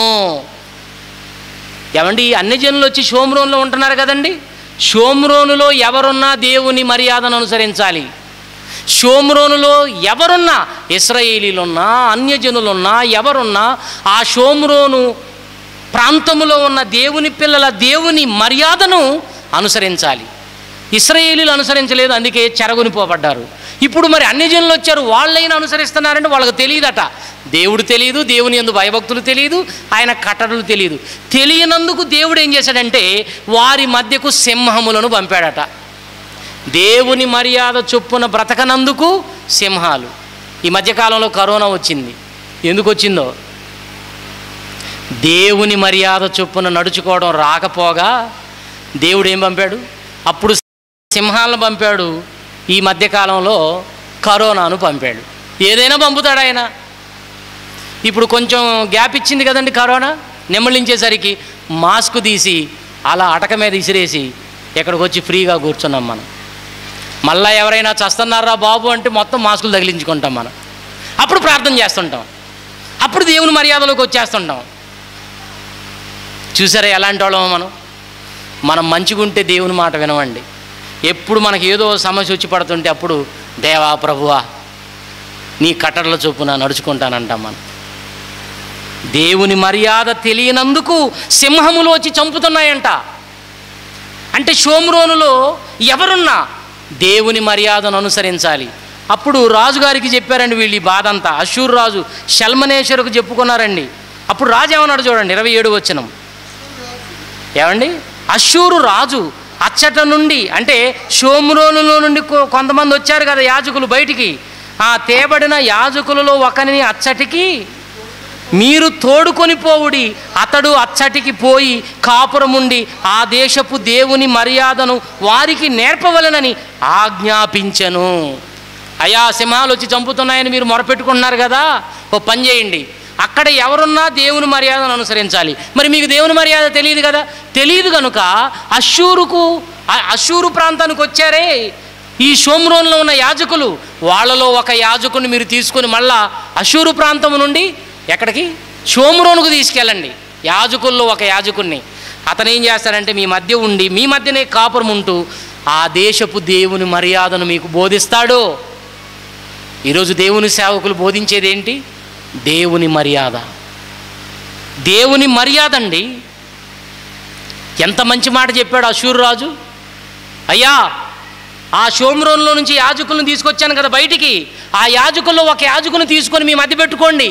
ఏమండి, అన్ని జనులు వచ్చి షోమ్రోన్లో ఉంటున్నారు కదండి. షోమ్రోనులో ఎవరున్నా దేవుని మర్యాదను అనుసరించాలి. షోమ్రోనులో ఎవరున్నా, ఇశ్రాయేలీలున్నా, అన్యజనులున్నా, ఎవరున్నా ఆ షోమ్రోను ప్రాంతములో ఉన్న దేవుని పిల్లల దేవుని మర్యాదను అనుసరించాలి. ఇశ్రాయేలీలు అనుసరించలేదు, అందుకే చెరగొనిపోబడ్డారు. ఇప్పుడు మరి అన్ని జనులు వచ్చారు, వాళ్ళైనా అనుసరిస్తున్నారంటే వాళ్ళకి తెలియదట. దేవుడు తెలియదు, దేవుని యందు భయభక్తులు తెలియదు, ఆయన కట్టడలు తెలియదు. తెలియనందుకు దేవుడు ఏం చేశాడంటే వారి మధ్యకు సింహములను పంపాడట. దేవుని మర్యాద చొప్పున బ్రతకనందుకు సింహాలు. ఈ మధ్యకాలంలో కరోనా వచ్చింది. ఎందుకు వచ్చిందో? దేవుని మర్యాద చొప్పున నడుచుకోవడం రాకపోగా దేవుడు ఏం పంపాడు? అప్పుడు సింహాలను పంపాడు, ఈ మధ్యకాలంలో కరోనాను పంపాడు. ఏదైనా పంపుతాడు ఆయన. ఇప్పుడు కొంచెం గ్యాప్ ఇచ్చింది కదండి కరోనా, నెమ్మలించేసరికి మాస్క్ తీసి అలా అటక మీద ఇసిరేసి ఎక్కడికి వచ్చి ఫ్రీగా కూర్చున్నాం మనం. మళ్ళీ ఎవరైనా చస్తున్నారా బాబు అంటే మొత్తం మాస్కులు తగిలించుకుంటాం మనం. అప్పుడు ప్రార్థన చేస్తుంటాం, అప్పుడు దేవుని మర్యాదలోకి వచ్చేస్తుంటాం. చూసారా ఎలాంటి వాళ్ళమో మనం మంచిగా ఉంటే దేవుని మాట వినవండి. ఎప్పుడు మనకి ఏదో సమస్య వచ్చి పడుతుంటే అప్పుడు దేవా ప్రభువా నీ కట్టడల చొప్పున నడుచుకుంటానంటాం మనం. దేవుని మర్యాద తెలియనందుకు సింహములు వచ్చి చంపుతున్నాయంట. అంటే షోమ్రోనులో ఎవరున్నా దేవుని మర్యాదను అనుసరించాలి. అప్పుడు రాజుగారికి చెప్పారండి వీళ్ళు ఈ బాధ అంతా. అష్షూరు రాజు షల్మనేశ్వరుకు చెప్పుకున్నారండి. అప్పుడు రాజు ఏమన్నాడు చూడండి, 27 వచనం. ఏమండి, అష్షూరు రాజు అచ్చట నుండి, అంటే షోమ్రోనులో నుండి కొంతమంది వచ్చారు కదా యాజకులు బయటికి, ఆ తేబడిన యాజకులలో ఒకరిని అచ్చటికి మీరు తోడుకొని పోవుడి, అతడు అచ్చటికి పోయి కాపురముండి ఆ దేశపు దేవుని మర్యాదను వారికి నేర్పవలనని ఆజ్ఞాపించెను. అయా సింహాలు వచ్చి చంపుతున్నాయని మీరు మొరపెట్టుకుంటున్నారు కదా, ఓ పని చేయండి, అక్కడ ఎవరున్నా దేవుని మర్యాదను అనుసరించాలి. మరి మీకు దేవుని మర్యాద తెలియదు కదా, తెలియదు కనుక అష్షూరు ప్రాంతానికి వచ్చారే ఈ షోమ్రోన్లో ఉన్న యాజకులు, వాళ్ళలో ఒక యాజకుని మీరు తీసుకొని మళ్ళా అష్షూరు ప్రాంతం నుండి ఎక్కడికి, షోమ్రోనుకు తీసుకెళ్ళండి. యాజకుల్లో ఒక యాజకుడిని, అతను ఏం చేస్తాడంటే మీ మధ్య ఉండి మీ మధ్యనే కాపురం ఉంటూ ఆ దేశపు దేవుని మర్యాదను మీకు బోధిస్తాడు. ఈరోజు దేవుని సేవకులు బోధించేది ఏంటి? దేవుని మర్యాద. దేవుని మర్యాద అండి. ఎంత మంచి మాట చెప్పాడు అష్షూరు రాజు. అయ్యా ఆ షోమ్రోన్లో నుంచి యాజకులను తీసుకొచ్చాను కదా బయటికి, ఆ యాజకుల్లో ఒక యాజకుని తీసుకొని మీ మధ్య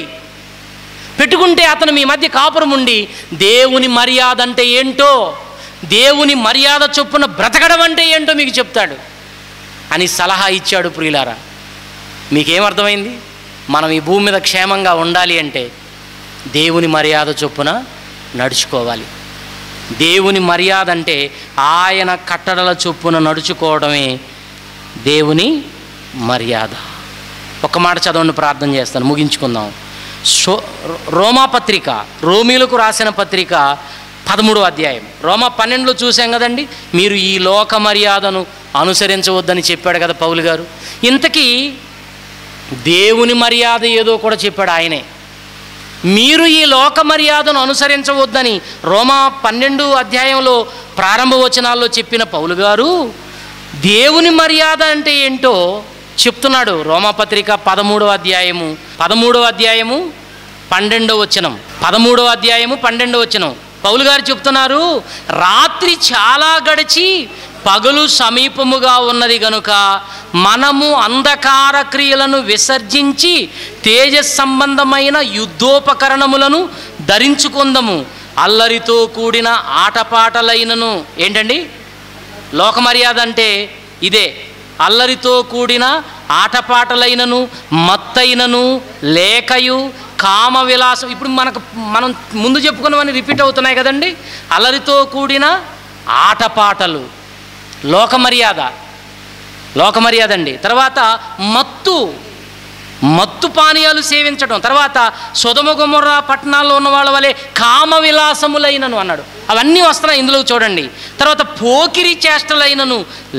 పెట్టుకుంటే అతను మీ మధ్య కాపురం ఉండి దేవుని మర్యాద అంటే ఏంటో, దేవుని మర్యాద చొప్పున బ్రతకడం అంటే ఏంటో మీకు చెప్తాడు అని సలహా ఇచ్చాడు. ప్రియులారా, మీకేమర్థమైంది? మనం ఈ భూమి మీద క్షేమంగా ఉండాలి అంటే దేవుని మర్యాద చొప్పున నడుచుకోవాలి. దేవుని మర్యాద అంటే ఆయన కట్టడల చొప్పున నడుచుకోవడమే దేవుని మర్యాద. ఒక మాట చదవండి, ప్రార్థన చేస్తాను, ముగించుకుందాం. రోమాపత్రిక, రోమీలకు రాసిన పత్రిక 13వ అధ్యాయం. రోమా 12లో చూసాం కదండి, మీరు ఈ లోక మర్యాదను అనుసరించవద్దని చెప్పాడు కదా పౌలు గారు. ఇంతకీ దేవుని మర్యాద ఏదో కూడా చెప్పాడు ఆయనే. మీరు ఈ లోక మర్యాదను అనుసరించవద్దని రోమా 12 అధ్యాయంలో ప్రారంభ వచనాల్లో చెప్పిన పౌలు గారు దేవుని మర్యాద అంటే ఏంటో చెప్తున్నాడు. రోమాపత్రిక 13వ అధ్యాయము 12వ వచనం. 13వ అధ్యాయము 12వ వచనం పౌలు గారు చెప్తున్నారు, రాత్రి చాలా గడిచి పగలు సమీపముగా ఉన్నది గనుక మనము అంధకార క్రియలను విసర్జించి తేజస్ సంబంధమైన యుద్ధోపకరణములను ధరించుకుందాము. అల్లరితో కూడిన ఆటపాటలైనను, ఏంటండి లోక మర్యాద అంటే ఇదే, అల్లరితో కూడిన ఆటపాటలైనను మత్తైనను లేకయు కామ విలాసం. ఇప్పుడు మనం ముందు చెప్పుకున్నవన్నీ రిపీట్ అవుతున్నాయి కదండి. అల్లరితో కూడిన ఆటపాటలు లోక మర్యాద అండి. తర్వాత మత్తు పానీయాలు సేవించడం. తర్వాత సొదొమ గొమొర్రా పట్టణాల్లో ఉన్న వాళ్ళ వలె కామ విలాసములైనను అన్నాడు. అవన్నీ వస్తున్నాయి ఇందులో చూడండి. తర్వాత పోకిరి చేష్టలైనను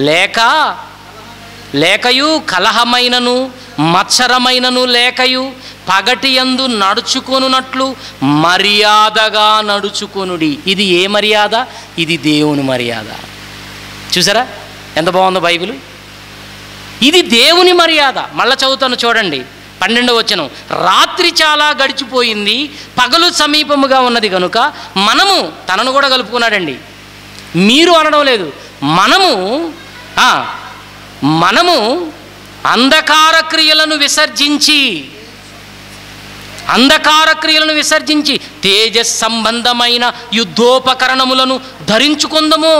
లేకయు కలహమైనను మత్సరమైనను లేకయు పగటి యందు నడుచుకొనున్నట్లు మర్యాదగా నడుచుకొనుడి. ఇది ఏ మర్యాద? ఇది దేవుని మర్యాద. చూసారా ఎంత బాగుందో బైబిల్. ఇది దేవుని మర్యాద. మళ్ళా చదువుతాను చూడండి, 12వ వచనం. రాత్రి చాలా గడిచిపోయింది, పగలు సమీపముగా ఉన్నది కనుక మనము, తనను కూడా కలుపుకున్నాడండి, మీరు అనడం లేదు, మనము అంధకార క్రియలను విసర్జించి తేజస్ సంబంధమైన యుద్ధోపకరణములను ధరించుకుందాము.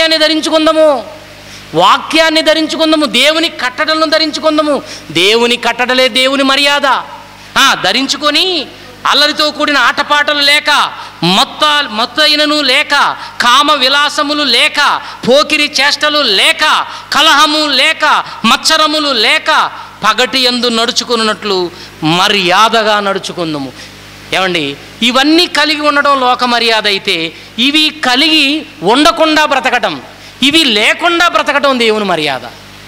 వాక్యాన్ని ధరించుకుందాము. దేవుని కట్టడలను ధరించుకుందాము. దేవుని కట్టడలే దేవుని మర్యాద. ధరించుకొని అల్లరితో కూడిన ఆటపాటలు లేక మత్తయినను లేక, కామ విలాసములు లేక, పోకిరి చేష్టలు లేక, కలహము లేక, మత్సరములు లేక, పగటి యందు నడుచుకున్నట్లు మర్యాదగా నడుచుకుందుము. ఏమండి, ఇవన్నీ కలిగి ఉండడం లోక మర్యాద అయితే, ఇవి కలిగి ఉండకుండా బ్రతకటం, ఇవి లేకుండా బ్రతకటం దేవుని మర్యాద.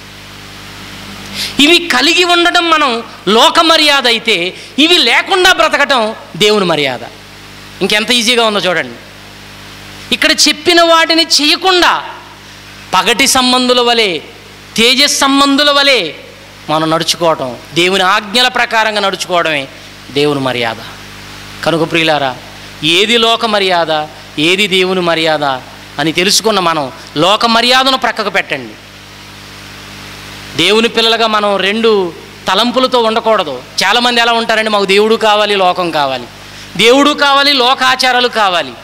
ఇవి కలిగి ఉండడం మనం లోక మర్యాద అయితే, ఇవి లేకుండా బ్రతకటం దేవుని మర్యాద. ఇంకెంత ఈజీగా ఉందో చూడండి. ఇక్కడ చెప్పిన వాటిని చేయకుండా పగటి సంబంధుల వలె, తేజస్ సంబంధుల వలె మనం నడుచుకోవటం, దేవుని ఆజ్ఞల ప్రకారంగా నడుచుకోవడమే దేవుని మర్యాద. కనుక ప్రియులారా, ఏది లోక మర్యాద, ఏది దేవుని మర్యాద అని తెలుసుకున్న మనం లోక మర్యాదను ప్రక్కకు పెట్టండి. దేవుని పిల్లలుగా మనం రెండు తలంపులతో ఉండకూడదు. చాలామంది ఎలా ఉంటారండి, మాకు దేవుడు కావాలి, లోకం కావాలి, దేవుడు కావాలి, లోకాచారాలు కావాలి.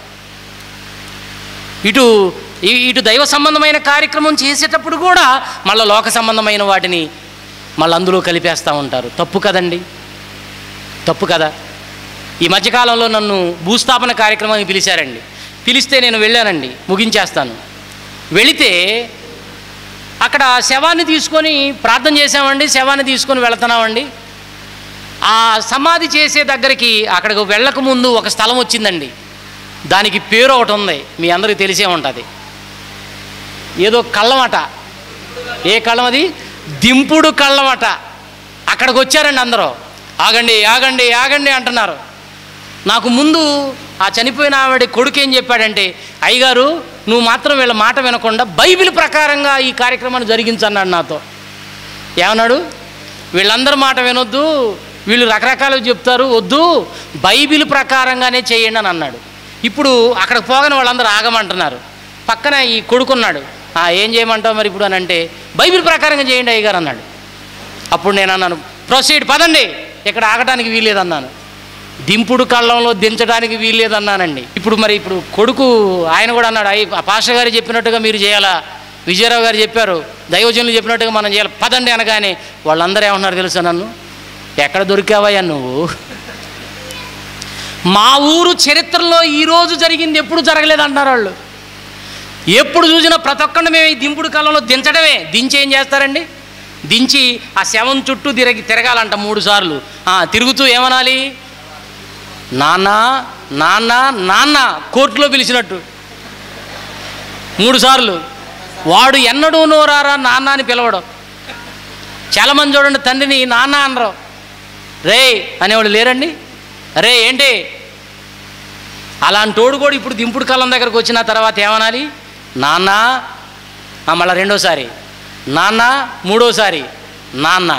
ఇటు దైవ సంబంధమైన కార్యక్రమం చేసేటప్పుడు కూడా మళ్ళీ లోక సంబంధమైన వాటిని మళ్ళీ అందులో కలిపేస్తూ ఉంటారు. తప్పు కదండి, తప్పు కదా. ఈ మధ్యకాలంలో నన్ను భూస్థాపన కార్యక్రమానికి పిలిచారండి. పిలిస్తే నేను వెళ్ళానండి, ముగించేస్తాను. వెళితే అక్కడ శవాన్ని తీసుకొని ప్రార్థన చేసామండి, శవాన్ని తీసుకొని వెళుతున్నామండి. ఆ సమాధి చేసే దగ్గరికి అక్కడికి వెళ్ళక ముందు ఒక స్థలం వచ్చిందండి. దానికి పేరు ఒకటి ఉంది, మీ అందరికీ తెలిసే ఉంటుంది. ఏదో కళ్ళమట. ఏ కళ్ళం అది? దింపుడు కళ్ళమట. అక్కడికి వచ్చారండి అందరూ. ఆగండి ఆగండి ఆగండి అంటున్నారు. నాకు ముందు ఆ చనిపోయిన ఆవిడ కొడుకు ఏం చెప్పాడంటే, అయ్యగారు నువ్వు మాత్రం వీళ్ళ మాట వినకుండా బైబిల్ ప్రకారంగా ఈ కార్యక్రమాన్ని జరిగించన్నాడు నాతో. ఏమన్నాడు? వీళ్ళందరి మాట వినొద్దు, వీళ్ళు రకరకాలుగా చెప్తారు, వద్దు, బైబిల్ ప్రకారంగానే చేయండి అని అన్నాడు. ఇప్పుడు అక్కడికి పోగానే వాళ్ళందరూ ఆగమంటున్నారు. పక్కన ఈ కొడుకున్నాడు. ఏం చేయమంటావు మరి ఇప్పుడు అని అంటే, బైబిల్ ప్రకారంగా చేయండి అయ్యగారు అన్నాడు. అప్పుడు నేను అన్నాను, ప్రొసీడ్, పదండి, ఇక్కడ ఆగటానికి వీల్లేదన్నాను. దింపుడు కళ్ళంలో దించడానికి వీల్లేదన్నానండి. ఇప్పుడు కొడుకు ఆయన కూడా అన్నాడు, ఆ పాస్టర్ గారు చెప్పినట్టుగా మీరు చేయాలా, విజయరావు గారు చెప్పారు, దైవజనులు చెప్పినట్టుగా మనం చేయాలి, పదండి అనగానే వాళ్ళందరూ ఏమన్నారు తెలుసా నన్ను, ఎక్కడ దొరికావయ్యా నువ్వు? మా ఊరు చరిత్రలో ఈరోజు జరిగింది ఎప్పుడు జరగలేదు అంటున్నారు వాళ్ళు. ఎప్పుడు చూసినా ప్రతి ఒక్కరిని మేము ఈ దింపుడు కాలంలో దించడమే. దించి ఏం చేస్తారండి? దించి ఆ శవం చుట్టూ తిరగాలంట 3 సార్లు. తిరుగుతూ ఏమనాలి? నాన్న నాన్న నాన్న, కోర్టులో పిలిచినట్టు 3 సార్లు. వాడు ఎన్నడూ నోరారా నాన్న అని పిలవడం. చాలామంది చూడండి, తండ్రిని నాన్న అనరు, రే అనేవాళ్ళు లేరండి. రే ఏంటి? అలాంటోడు కూడా ఇప్పుడు దింపుడు కాలం దగ్గరకు వచ్చిన తర్వాత ఏమనాలి? నాన్న, మళ్ళీ 2వ నాన్న, 3వ నాన్న.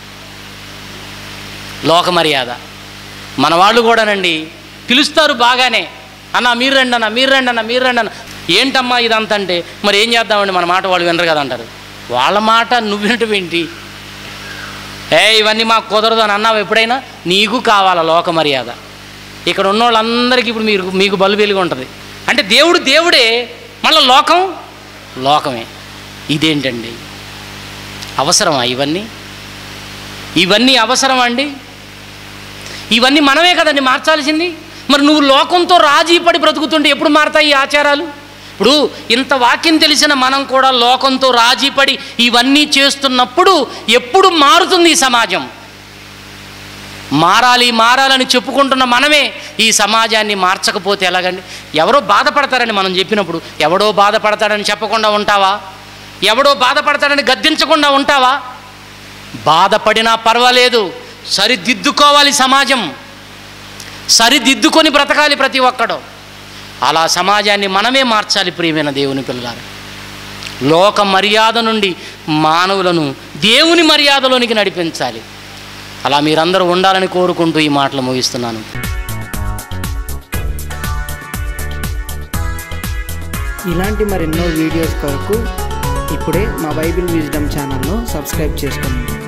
లోక మర్యాద. మన వాళ్ళు కూడానండి పిలుస్తారు బాగానే, అన్న మీరు రండి అన్న, మీరు రండి అన్న, మీరు రండి అన్న. ఏంటమ్మా ఇదంతా అంటే, మరి ఏం చేద్దామండి, మన మాట వాళ్ళు వినరు కదా అంటారు. వాళ్ళ మాట నువ్వు వినటం ఏంటి? ఇవన్నీ మాకు కుదరదు అని అన్నావు ఎప్పుడైనా? నీకు కావాలా లోక మర్యాద? ఇక్కడ ఉన్న వాళ్ళందరికీ ఇప్పుడు మీకు బలు వెలుగు ఉంటుంది. అంటే దేవుడు దేవుడే, మళ్ళీ లోకం లోకమే. ఇదేంటండి? అవసరమా ఇవన్నీ? ఇవన్నీ అవసరమా అండి? ఇవన్నీ మనమే కదండి మార్చాల్సింది. మరి నువ్వు లోకంతో రాజీ పడి బ్రతుకుతుంటే ఎప్పుడు మారతాయి ఈ ఆచారాలు? ఇప్పుడు ఇంత వాక్యం తెలిసిన మనం కూడా లోకంతో రాజీ పడి ఇవన్నీ చేస్తున్నప్పుడు ఎప్పుడు మారుతుంది ఈ సమాజం? మారాలి మారాలని చెప్పుకుంటున్న మనమే ఈ సమాజాన్ని మార్చకపోతే ఎలాగండి? ఎవరో బాధపడతారని మనం చెప్పినప్పుడు, ఎవడో బాధపడతాడని చెప్పకుండా ఉంటావా? ఎవడో బాధపడతాడని గద్దించకుండా ఉంటావా? బాధపడినా పర్వాలేదు, సరిదిద్దుకోవాలి సమాజం, సరిదిద్దుకొని బ్రతకాలి ప్రతి ఒక్కడు. అలా సమాజాన్ని మనమే మార్చాలి ప్రియమైన దేవుని పిల్లలారా. లోక మర్యాద నుండి మానవులను దేవుని మర్యాదలోనికి నడిపించాలి. అలా మీరందరూ ఉండాలని కోరుకుంటూ ఈ మాటలు ముగిస్తున్నాను. ఇలాంటి మరెన్నో వీడియోస్ కొరకు ఇప్పుడే మా బైబిల్ విజ్డమ్ ఛానల్ను సబ్స్క్రైబ్ చేసుకోండి.